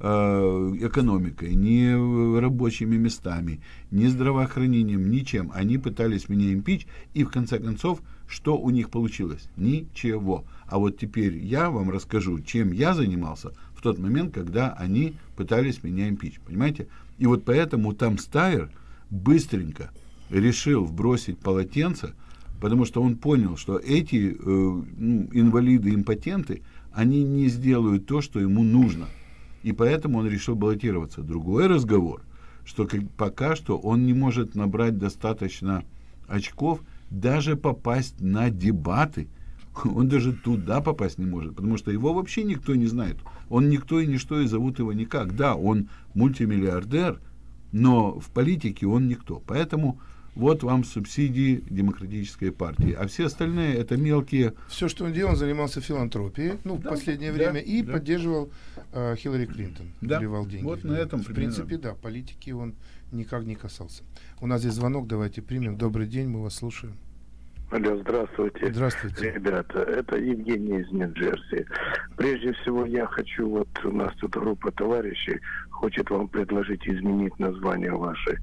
экономикой, ни рабочими местами, ни здравоохранением, ничем. Они пытались меня импич, и в конце концов, что у них получилось? Ничего. А вот теперь я вам расскажу, чем я занимался в тот момент, когда они пытались меня импич. Понимаете? И вот поэтому там Стайер быстренько решил вбросить полотенце, потому что он понял, что эти э, ну, инвалиды-импотенты, они не сделают то, что ему нужно. И поэтому он решил баллотироваться. Другой разговор, что как, пока что он не может набрать достаточно очков, даже попасть на дебаты. Он даже туда попасть не может, потому что его вообще никто не знает. Он никто и ничто, и зовут его никак. Да, он мультимиллиардер, но в политике он никто. Поэтому вот вам субсидии демократической партии. А все остальные это мелкие... Все, что он делал, он занимался филантропией, ну, да, в последнее да, время, и да. поддерживал э, Хиллари Клинтон, да. вливал деньги. Вот в, на этом в примерно. принципе, да, политики он никак не касался. У нас здесь звонок, давайте примем. Добрый день, мы вас слушаем. Алло, здравствуйте. Здравствуйте. Ребята, это Евгений из Нью-Джерси. Прежде всего, я хочу, вот у нас тут группа товарищей хочет вам предложить изменить название вашей,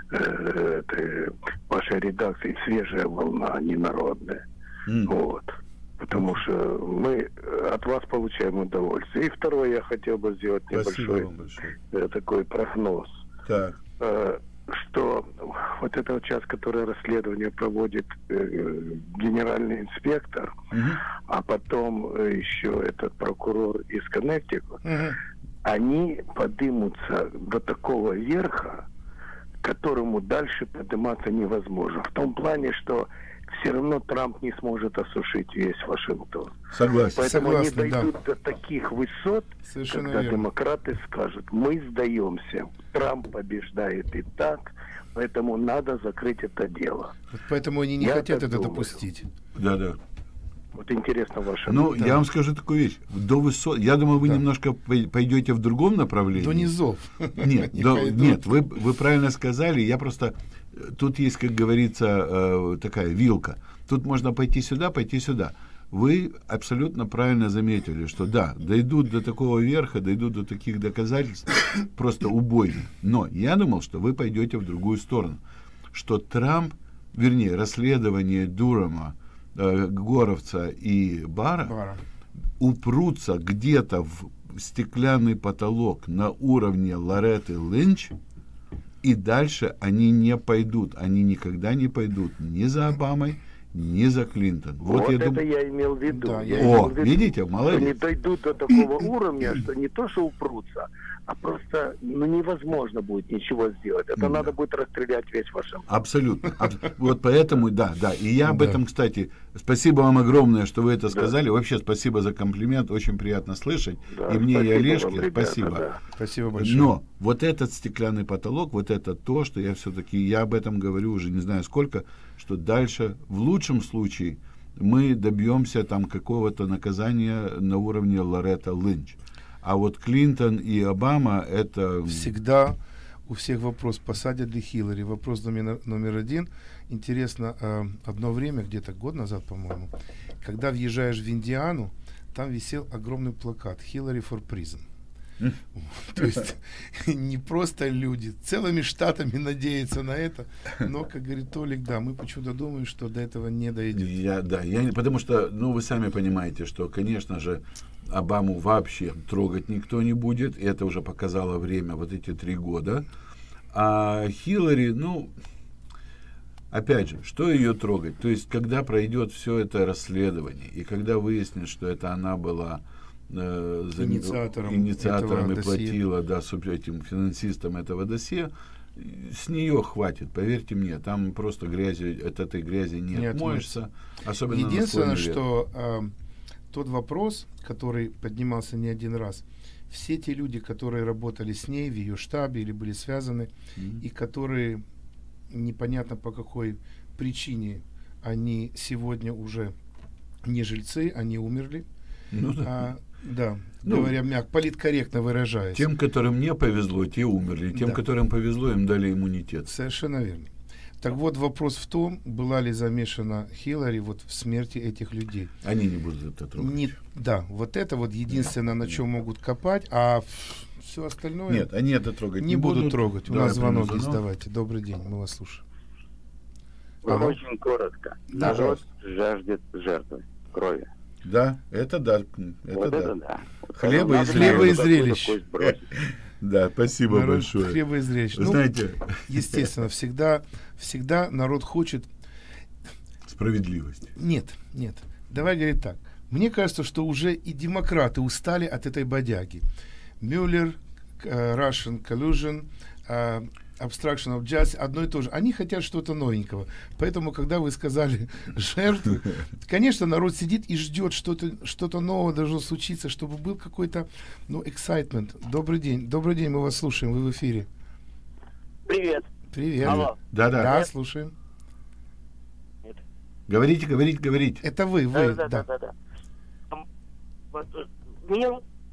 э, это, вашей редакции «Свежая волна», а не «Народная». Mm. Вот. Потому что мы от вас получаем удовольствие. И второе, я хотел бы сделать небольшой э, такой прогноз. Так. Э, что вот это вот сейчас, которое расследование проводит э, генеральный инспектор, uh-huh. а потом э, еще этот прокурор из Коннектикута, uh-huh. они поднимутся до такого верха, к которому дальше подниматься невозможно. В том плане, что все равно Трамп не сможет осушить весь Вашингтон. Согласен. Поэтому Согласен, они дойдут да. до таких высот, Совершенно когда верно. демократы скажут: мы сдаемся, Трамп побеждает и так, поэтому надо закрыть это дело. Вот поэтому они не Я хотят так это думаю. допустить. Да, да. Вот интересно ваше Ну, мнение. я вам скажу такую вещь. До высот... Я думаю, вы Да. немножко пойдете в другом направлении. До низов. Нет, Не до- пойдут. нет, вы, вы правильно сказали. Я просто... Тут есть, как говорится, э, такая вилка. Тут можно пойти сюда, пойти сюда. Вы абсолютно правильно заметили, что да, дойдут до такого верха, дойдут до таких доказательств просто убойных. Но я думал, что вы пойдете в другую сторону. Что Трамп, вернее, расследование Дурама, э, Горовца и Барра, Бара. упрутся где-то в стеклянный потолок на уровне Лоретты Линч, и дальше они не пойдут. Они никогда не пойдут ни за Обамой, ни за Клинтон. Вот, Вот я это думаю... я имел в виду. Да, я О, имел в виду, видите, что молодец. не дойдут до такого уровня, что не то, что упрутся, а просто ну, невозможно будет ничего сделать. Это Да. надо будет расстрелять весь Вашингтон. Абсолютно. Аб- Вот поэтому, да, да. И я об Да. этом, кстати, спасибо вам огромное, что вы это сказали. Вообще, спасибо за комплимент. Очень приятно слышать. Да, И мне, и спасибо Олежке, вам, ребята, спасибо. да. Спасибо большое. Но вот этот стеклянный потолок, вот это то, что я все-таки, я об этом говорю уже не знаю сколько, что дальше, в лучшем случае, мы добьемся там какого-то наказания на уровне Лоретта Линч. А вот Клинтон и Обама это... Всегда у всех вопрос, посадят ли Хиллари. Вопрос номер, номер один. Интересно, э, одно время, где-то год назад, по-моему, когда въезжаешь в Индиану, там висел огромный плакат «Hillary for prison». То есть не просто люди, целыми штатами надеются на это, но, как говорит Толик, да, мы почему-то думаем, что до этого не дойдет. Я, да, я, потому что, ну, вы сами понимаете, что, конечно же, Обаму вообще трогать никто не будет, и это уже показало время, вот эти три года. А Хиллари, ну, опять же, что ее трогать? То есть, когда пройдет все это расследование, и когда выяснится, что это она была э, за, инициатором, инициатором и платила, да, этим финансистам этого досье, с нее хватит, поверьте мне, там просто грязи, от этой грязи не, не отмоешься. Особенно единственное, что э, тот вопрос, который поднимался не один раз, все те люди, которые работали с ней в ее штабе или были связаны, mm-hmm. и которые непонятно по какой причине они сегодня уже не жильцы, они умерли. Ну, да. А, да, ну, говоря мягко, политкорректно выражаясь. Тем, которым не повезло, те умерли. Тем, да. которым повезло, им дали иммунитет. Совершенно верно. Так вот, вопрос в том, была ли замешана Хиллари вот в смерти этих людей. Они не будут это трогать. Не, да, вот это вот единственное, на чем могут копать, а все остальное... Нет, они это трогать не, не будут. будут трогать. У да, нас звонок есть, звонок. Давайте. Добрый день, мы вас слушаем. Алло. Очень коротко. Да, народ жаждет жертвы, крови. Да, это да. Это вот да. это да. Хлеба и, хлеба и зрелищ. Да, спасибо народ, большое. Хлеба и зрелищ. Вы ну, знаете, естественно, всегда, всегда народ хочет... Справедливости. Нет, нет. Давай говорить так. Мне кажется, что уже и демократы устали от этой бодяги. Мюллер, uh, Russian Collusion, uh, Obstruction of Justice, одно и то же. Они хотят что-то новенького. Поэтому, когда вы сказали жертвы, конечно, народ сидит и ждет, что-то, что-то новое должно случиться, чтобы был какой-то, ну, excitement. Добрый день. Добрый день, мы вас слушаем. Вы в эфире. Привет. Привет. Алло. Да, да. Да, слушаем. Нет. Говорите, говорите, говорите. Это вы, вы. Да, да, да, да. да. Мне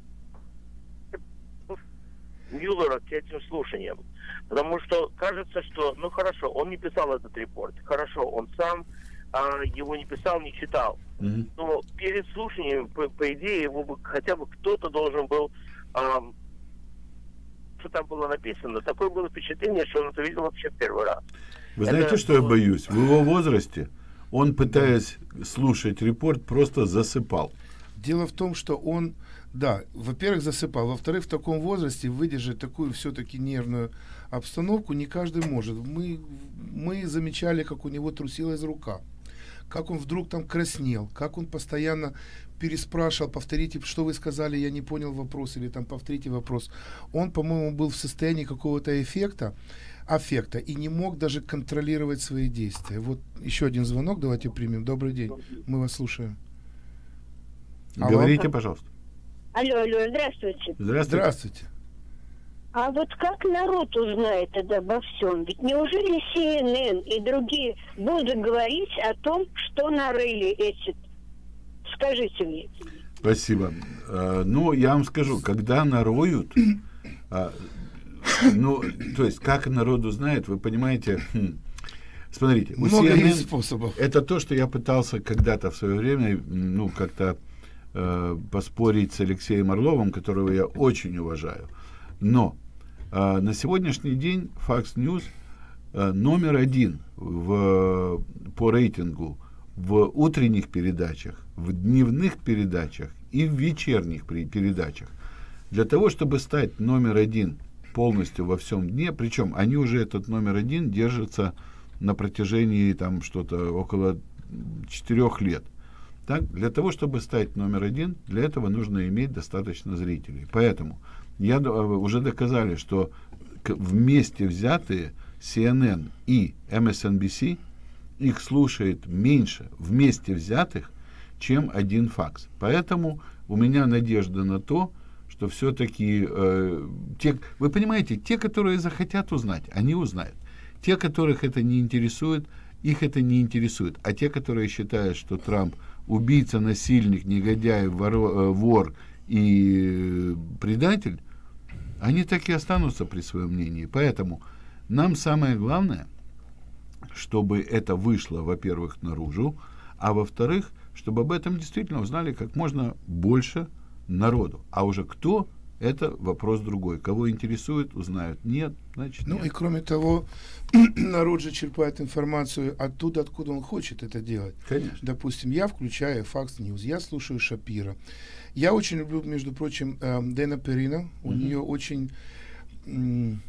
Мюллера к этим слушаниям. Потому что кажется, что, ну хорошо, он не писал этот репорт. Хорошо, он сам а, его не писал, не читал. Mm-hmm. Но перед слушанием, по, по идее, его бы хотя бы кто-то должен был, а, что там было написано. Такое было впечатление, что он это видел вообще в первый раз. Вы это знаете, что было... я боюсь? В его возрасте он, пытаясь слушать репорт, просто засыпал. Дело в том, что он, да, во-первых, засыпал, во-вторых, в таком возрасте выдержать такую все-таки нервную обстановку не каждый может. Мы, мы замечали, как у него трусилась рука, как он вдруг там краснел, как он постоянно переспрашивал, повторите, что вы сказали, я не понял вопрос, или там повторите вопрос. Он, по-моему, был в состоянии какого-то эффекта, аффекта и не мог даже контролировать свои действия. Вот еще один звонок, давайте примем. Добрый день, мы вас слушаем. Алло. Говорите, пожалуйста. Алло, алло, здравствуйте. Здравствуйте. Здравствуйте. А вот как народ узнает это обо всем? Ведь неужели Си Эн Эн и другие будут говорить о том, что нарыли эти? Скажите мне. Спасибо. А, ну, я вам скажу, когда нароют, а, ну, то есть, как народ узнает, вы понимаете, хм, смотрите, у много Си Эн Эн есть способов. Это то, что я пытался когда-то в свое время, ну, как-то э, поспорить с Алексеем Орловым, которого я очень уважаю. Но э, на сегодняшний день Fox News э, номер один в, по рейтингу в утренних передачах, в дневных передачах и в вечерних передачах. Для того, чтобы стать номер один полностью во всем дне, причем они уже этот номер один держатся на протяжении там что-то около четырех лет. Так, для того, чтобы стать номер один, для этого нужно иметь достаточно зрителей. Поэтому я, уже доказали, что вместе взятые Си Эн Эн и Эм Эс Эн Би Си их слушает меньше вместе взятых, чем один факс. Поэтому у меня надежда на то, что все-таки э, те, вы понимаете, те, которые захотят узнать, они узнают. Те, которых это не интересует, их это не интересует. А те, которые считают, что Трамп убийца, насильник, негодяй, вор, вор и предатель, они так и останутся при своем мнении. Поэтому нам самое главное, чтобы это вышло, во-первых, наружу, а во-вторых, чтобы об этом действительно узнали как можно больше народу. А уже кто это вопрос другой. Кого интересует, узнают. Нет, значит Ну нет. и кроме того, народ же черпает информацию оттуда, откуда он хочет это делать. Конечно. Допустим, я включаю Fox News, я слушаю Шапира. Я очень люблю, между прочим, э, Дэна Перина. У Мгм. нее очень... м,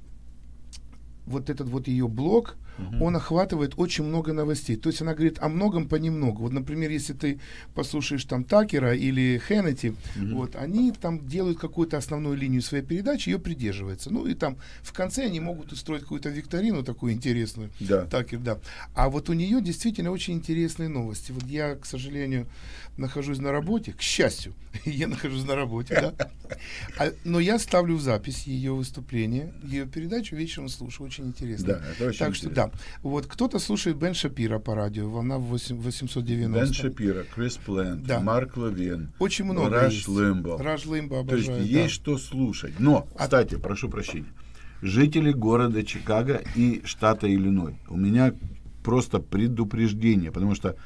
вот этот вот ее блог, Мгм. он охватывает очень много новостей. То есть она говорит о многом понемногу. Вот, например, если ты послушаешь там Такера или Хеннети, Мгм. вот, они там делают какую-то основную линию своей передачи, ее придерживаются. Ну и там в конце они могут устроить какую-то викторину такую интересную. Да. Такер, да. А вот у нее действительно очень интересные новости. Вот я, к сожалению, нахожусь на работе, к счастью, я нахожусь на работе, да. А, но я ставлю в запись ее выступление, ее передачу вечером слушаю, очень интересно. Да, это очень так что интересно. да. Вот кто-то слушает Бен Шапира по радио, волна восемь- восемьсот девяносто. Бен Шапира, Крис Плент, Да. Марк Левин, Очень много Раш есть. Лимбо. Раш Лимбо То есть обожаю, есть да. что слушать. Но, кстати, прошу прощения, жители города Чикаго и штата Иллинойс, у меня просто предупреждение, потому что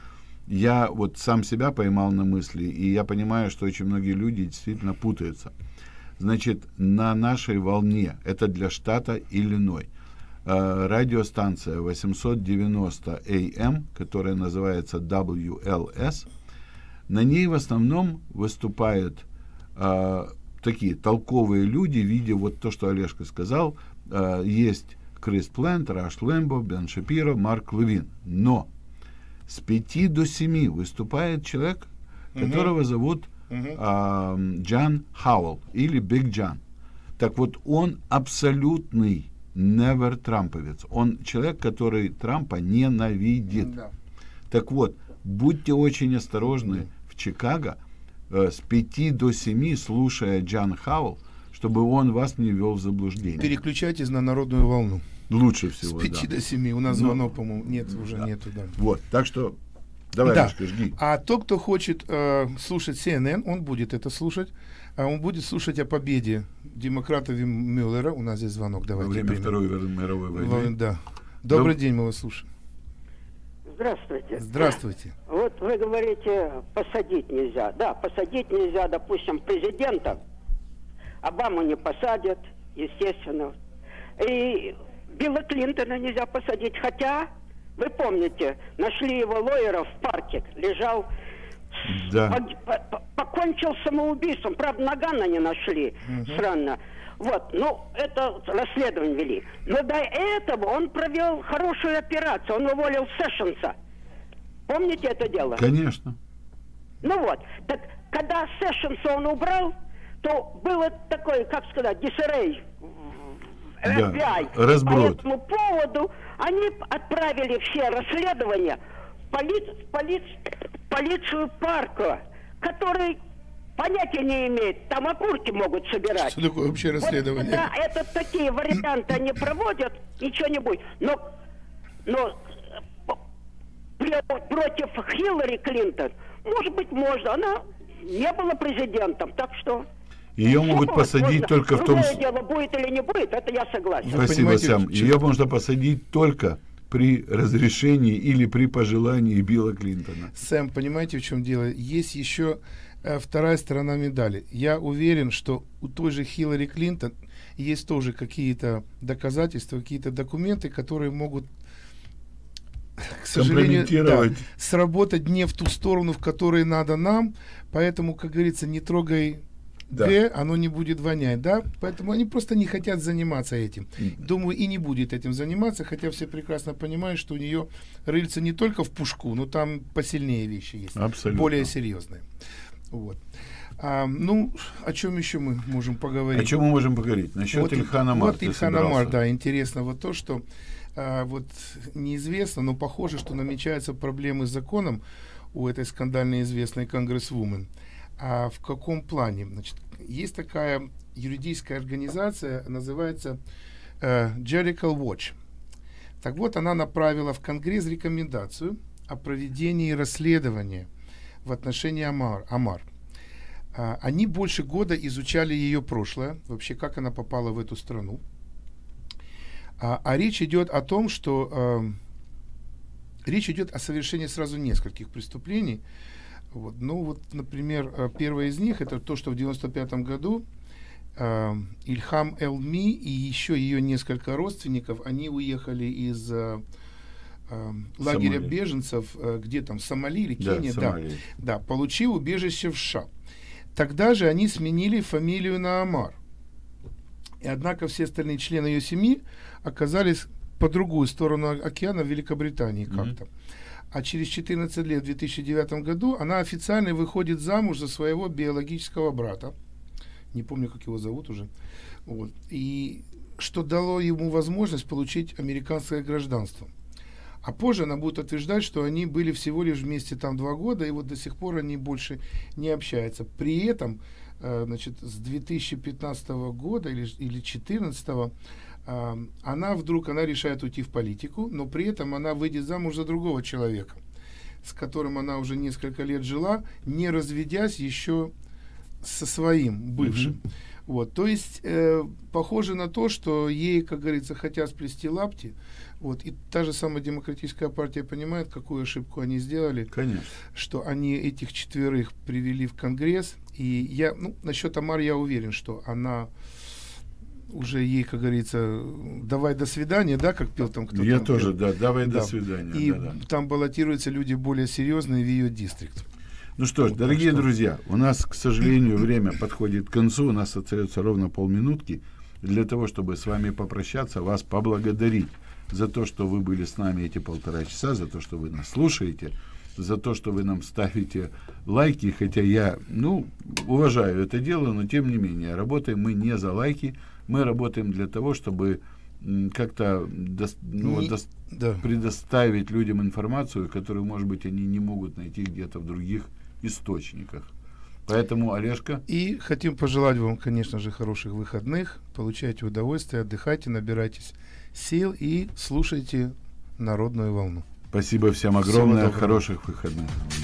я вот сам себя поймал на мысли, и я понимаю, что очень многие люди действительно путаются. Значит, на нашей волне, это для штата Иллинойс, э, радиостанция восемьсот девяносто эй эм, которая называется дабл ю эл эс, на ней в основном выступают э, такие толковые люди в виде вот то, что Олежка сказал, э, есть Крис Плент, Раш Лимбо, Бен Шапиро, Марк Левин. Но с пяти до семи выступает человек, Мгм. которого зовут Мгм. а, Джан Хауэлл или Биг Джан. Так вот, он абсолютный never трамповец. Он человек, который Трампа ненавидит. Да. Так вот, будьте очень осторожны в Чикаго э, с пяти до семи, слушая Джан Хауэлл, чтобы он вас не ввел в заблуждение. Переключайтесь на народную волну. Лучше всего, С пяти да. до семи. У нас Ну, звонок, по-моему, нет, уже да. нету, да. Вот, так что давай, Да. Мишка, жги. А тот, кто хочет э, слушать си эн эн, он будет это слушать. А он будет слушать о победе демократа Мюллера. У нас здесь звонок. Давайте Во время примем. Второй мировой Во- войны. Да. Добрый Доб- день, мы вас слушаем. Здравствуйте. Здравствуйте. Вот вы говорите, посадить нельзя. Да, посадить нельзя, допустим, президента. Обаму не посадят, естественно. И Билла Клинтона нельзя посадить. Хотя, вы помните, нашли его лоера в парке. Лежал, Да. пог- по- по- покончил с самоубийством. Правда, нагана не нашли. Мгм. Странно. Вот, ну, это расследование вели. Но до этого он провел хорошую операцию. Он уволил Сэшенса. Помните это дело? Конечно. Ну вот, так когда Сэшенса он убрал, то было такое, как сказать, дисарей в Да, эф би ай. разброд. По этому поводу они отправили все расследования в, поли- в поли- полицию парка, который понятия не имеет, там окурки могут собирать. Что такое вообще расследование? Вот, когда это такие варианты они проводят, ничего не будет. Но, но при- против Хиллари Клинтон, может быть, можно. Она не была президентом, так что... Ее могут Ну, посадить можно. только в том... Другое дело, будет или не будет, это я согласен. Спасибо, Сэм. Ее можно посадить только при разрешении или при пожелании Билла Клинтона. Сэм, понимаете, в чем дело? Есть еще э, вторая сторона медали. Я уверен, что у той же Хиллари Клинтон есть тоже какие-то доказательства, какие-то документы, которые могут, к сожалению, да, Компрометировать. сработать не в ту сторону, в которой надо нам. Поэтому, как говорится, не трогай Да. Г, оно не будет вонять, да? Поэтому они просто не хотят заниматься этим. Думаю, и не будет этим заниматься, хотя все прекрасно понимают, что у нее рыльца не только в пушку, но там посильнее вещи есть. Абсолютно. Более серьезные. Вот. А, ну, о чем еще мы можем поговорить? О чем мы можем поговорить? Насчет Вот, Ильхана Мар. Вот ты Ильхан Амар, собирался. да, интересно вот то, что а, вот неизвестно, но похоже, что намечаются проблемы с законом у этой скандально известной конгрессвумен. А в каком плане? Значит, есть такая юридическая организация, называется э, Jericho Watch. Так вот, она направила в Конгресс рекомендацию о проведении расследования в отношении Амар. Амар. А, они больше года изучали ее прошлое, вообще как она попала в эту страну. А, а речь идет о том, что э, речь идет о совершении сразу нескольких преступлений. Вот. Ну вот, например, э, первое из них это то, что в девяносто пятом году э, Ильхам Элми и еще ее несколько родственников, они уехали из э, э, лагеря Сомали. беженцев, э, где там, Сомали или Да, Кения, да, Сомали. да, получив убежище в США. Тогда же они сменили фамилию на Амар. И однако все остальные члены ее семьи оказались по другую сторону океана в Великобритании как-то. А через четырнадцать лет, в две тысячи девятом году, она официально выходит замуж за своего биологического брата. Не помню, как его зовут уже. Вот. И что дало ему возможность получить американское гражданство. А позже она будет утверждать, что они были всего лишь вместе там два года, и вот до сих пор они больше не общаются. При этом, э, значит, с две тысячи пятнадцатого года или, или две тысячи четырнадцатого э, она вдруг она решает уйти в политику, но при этом она выйдет замуж за другого человека, с которым она уже несколько лет жила, не разведясь еще со своим бывшим. Mm-hmm. Вот, то есть э, похоже на то, что ей, как говорится, хотят сплести лапти. Вот, и та же самая Демократическая партия понимает, какую ошибку они сделали. Конечно. Что они этих четверых привели в Конгресс. И я, ну, насчет Амар я уверен, что она уже ей, как говорится, давай до свидания, да, как пел там кто-то. Я там тоже, пел. да, давай да. до свидания. И да, да. там баллотируются люди более серьезные в ее дистрикт. Ну что ж, Вот, дорогие что... друзья, у нас, к сожалению, время подходит к концу, у нас остается ровно полминутки. Для того, чтобы с вами попрощаться, вас поблагодарить за то, что вы были с нами эти полтора часа, за то, что вы нас слушаете, за то, что вы нам ставите лайки, хотя я, ну, уважаю это дело, но тем не менее, работаем мы не за лайки, мы работаем для того, чтобы как-то до, ну, до, да. предоставить людям информацию, которую, может быть, они не могут найти где-то в других источниках. Поэтому, Олежка. И хотим пожелать вам, конечно же, хороших выходных. Получайте удовольствие, отдыхайте, набирайтесь сил и слушайте Народную волну. Спасибо всем огромное. Хороших выходных.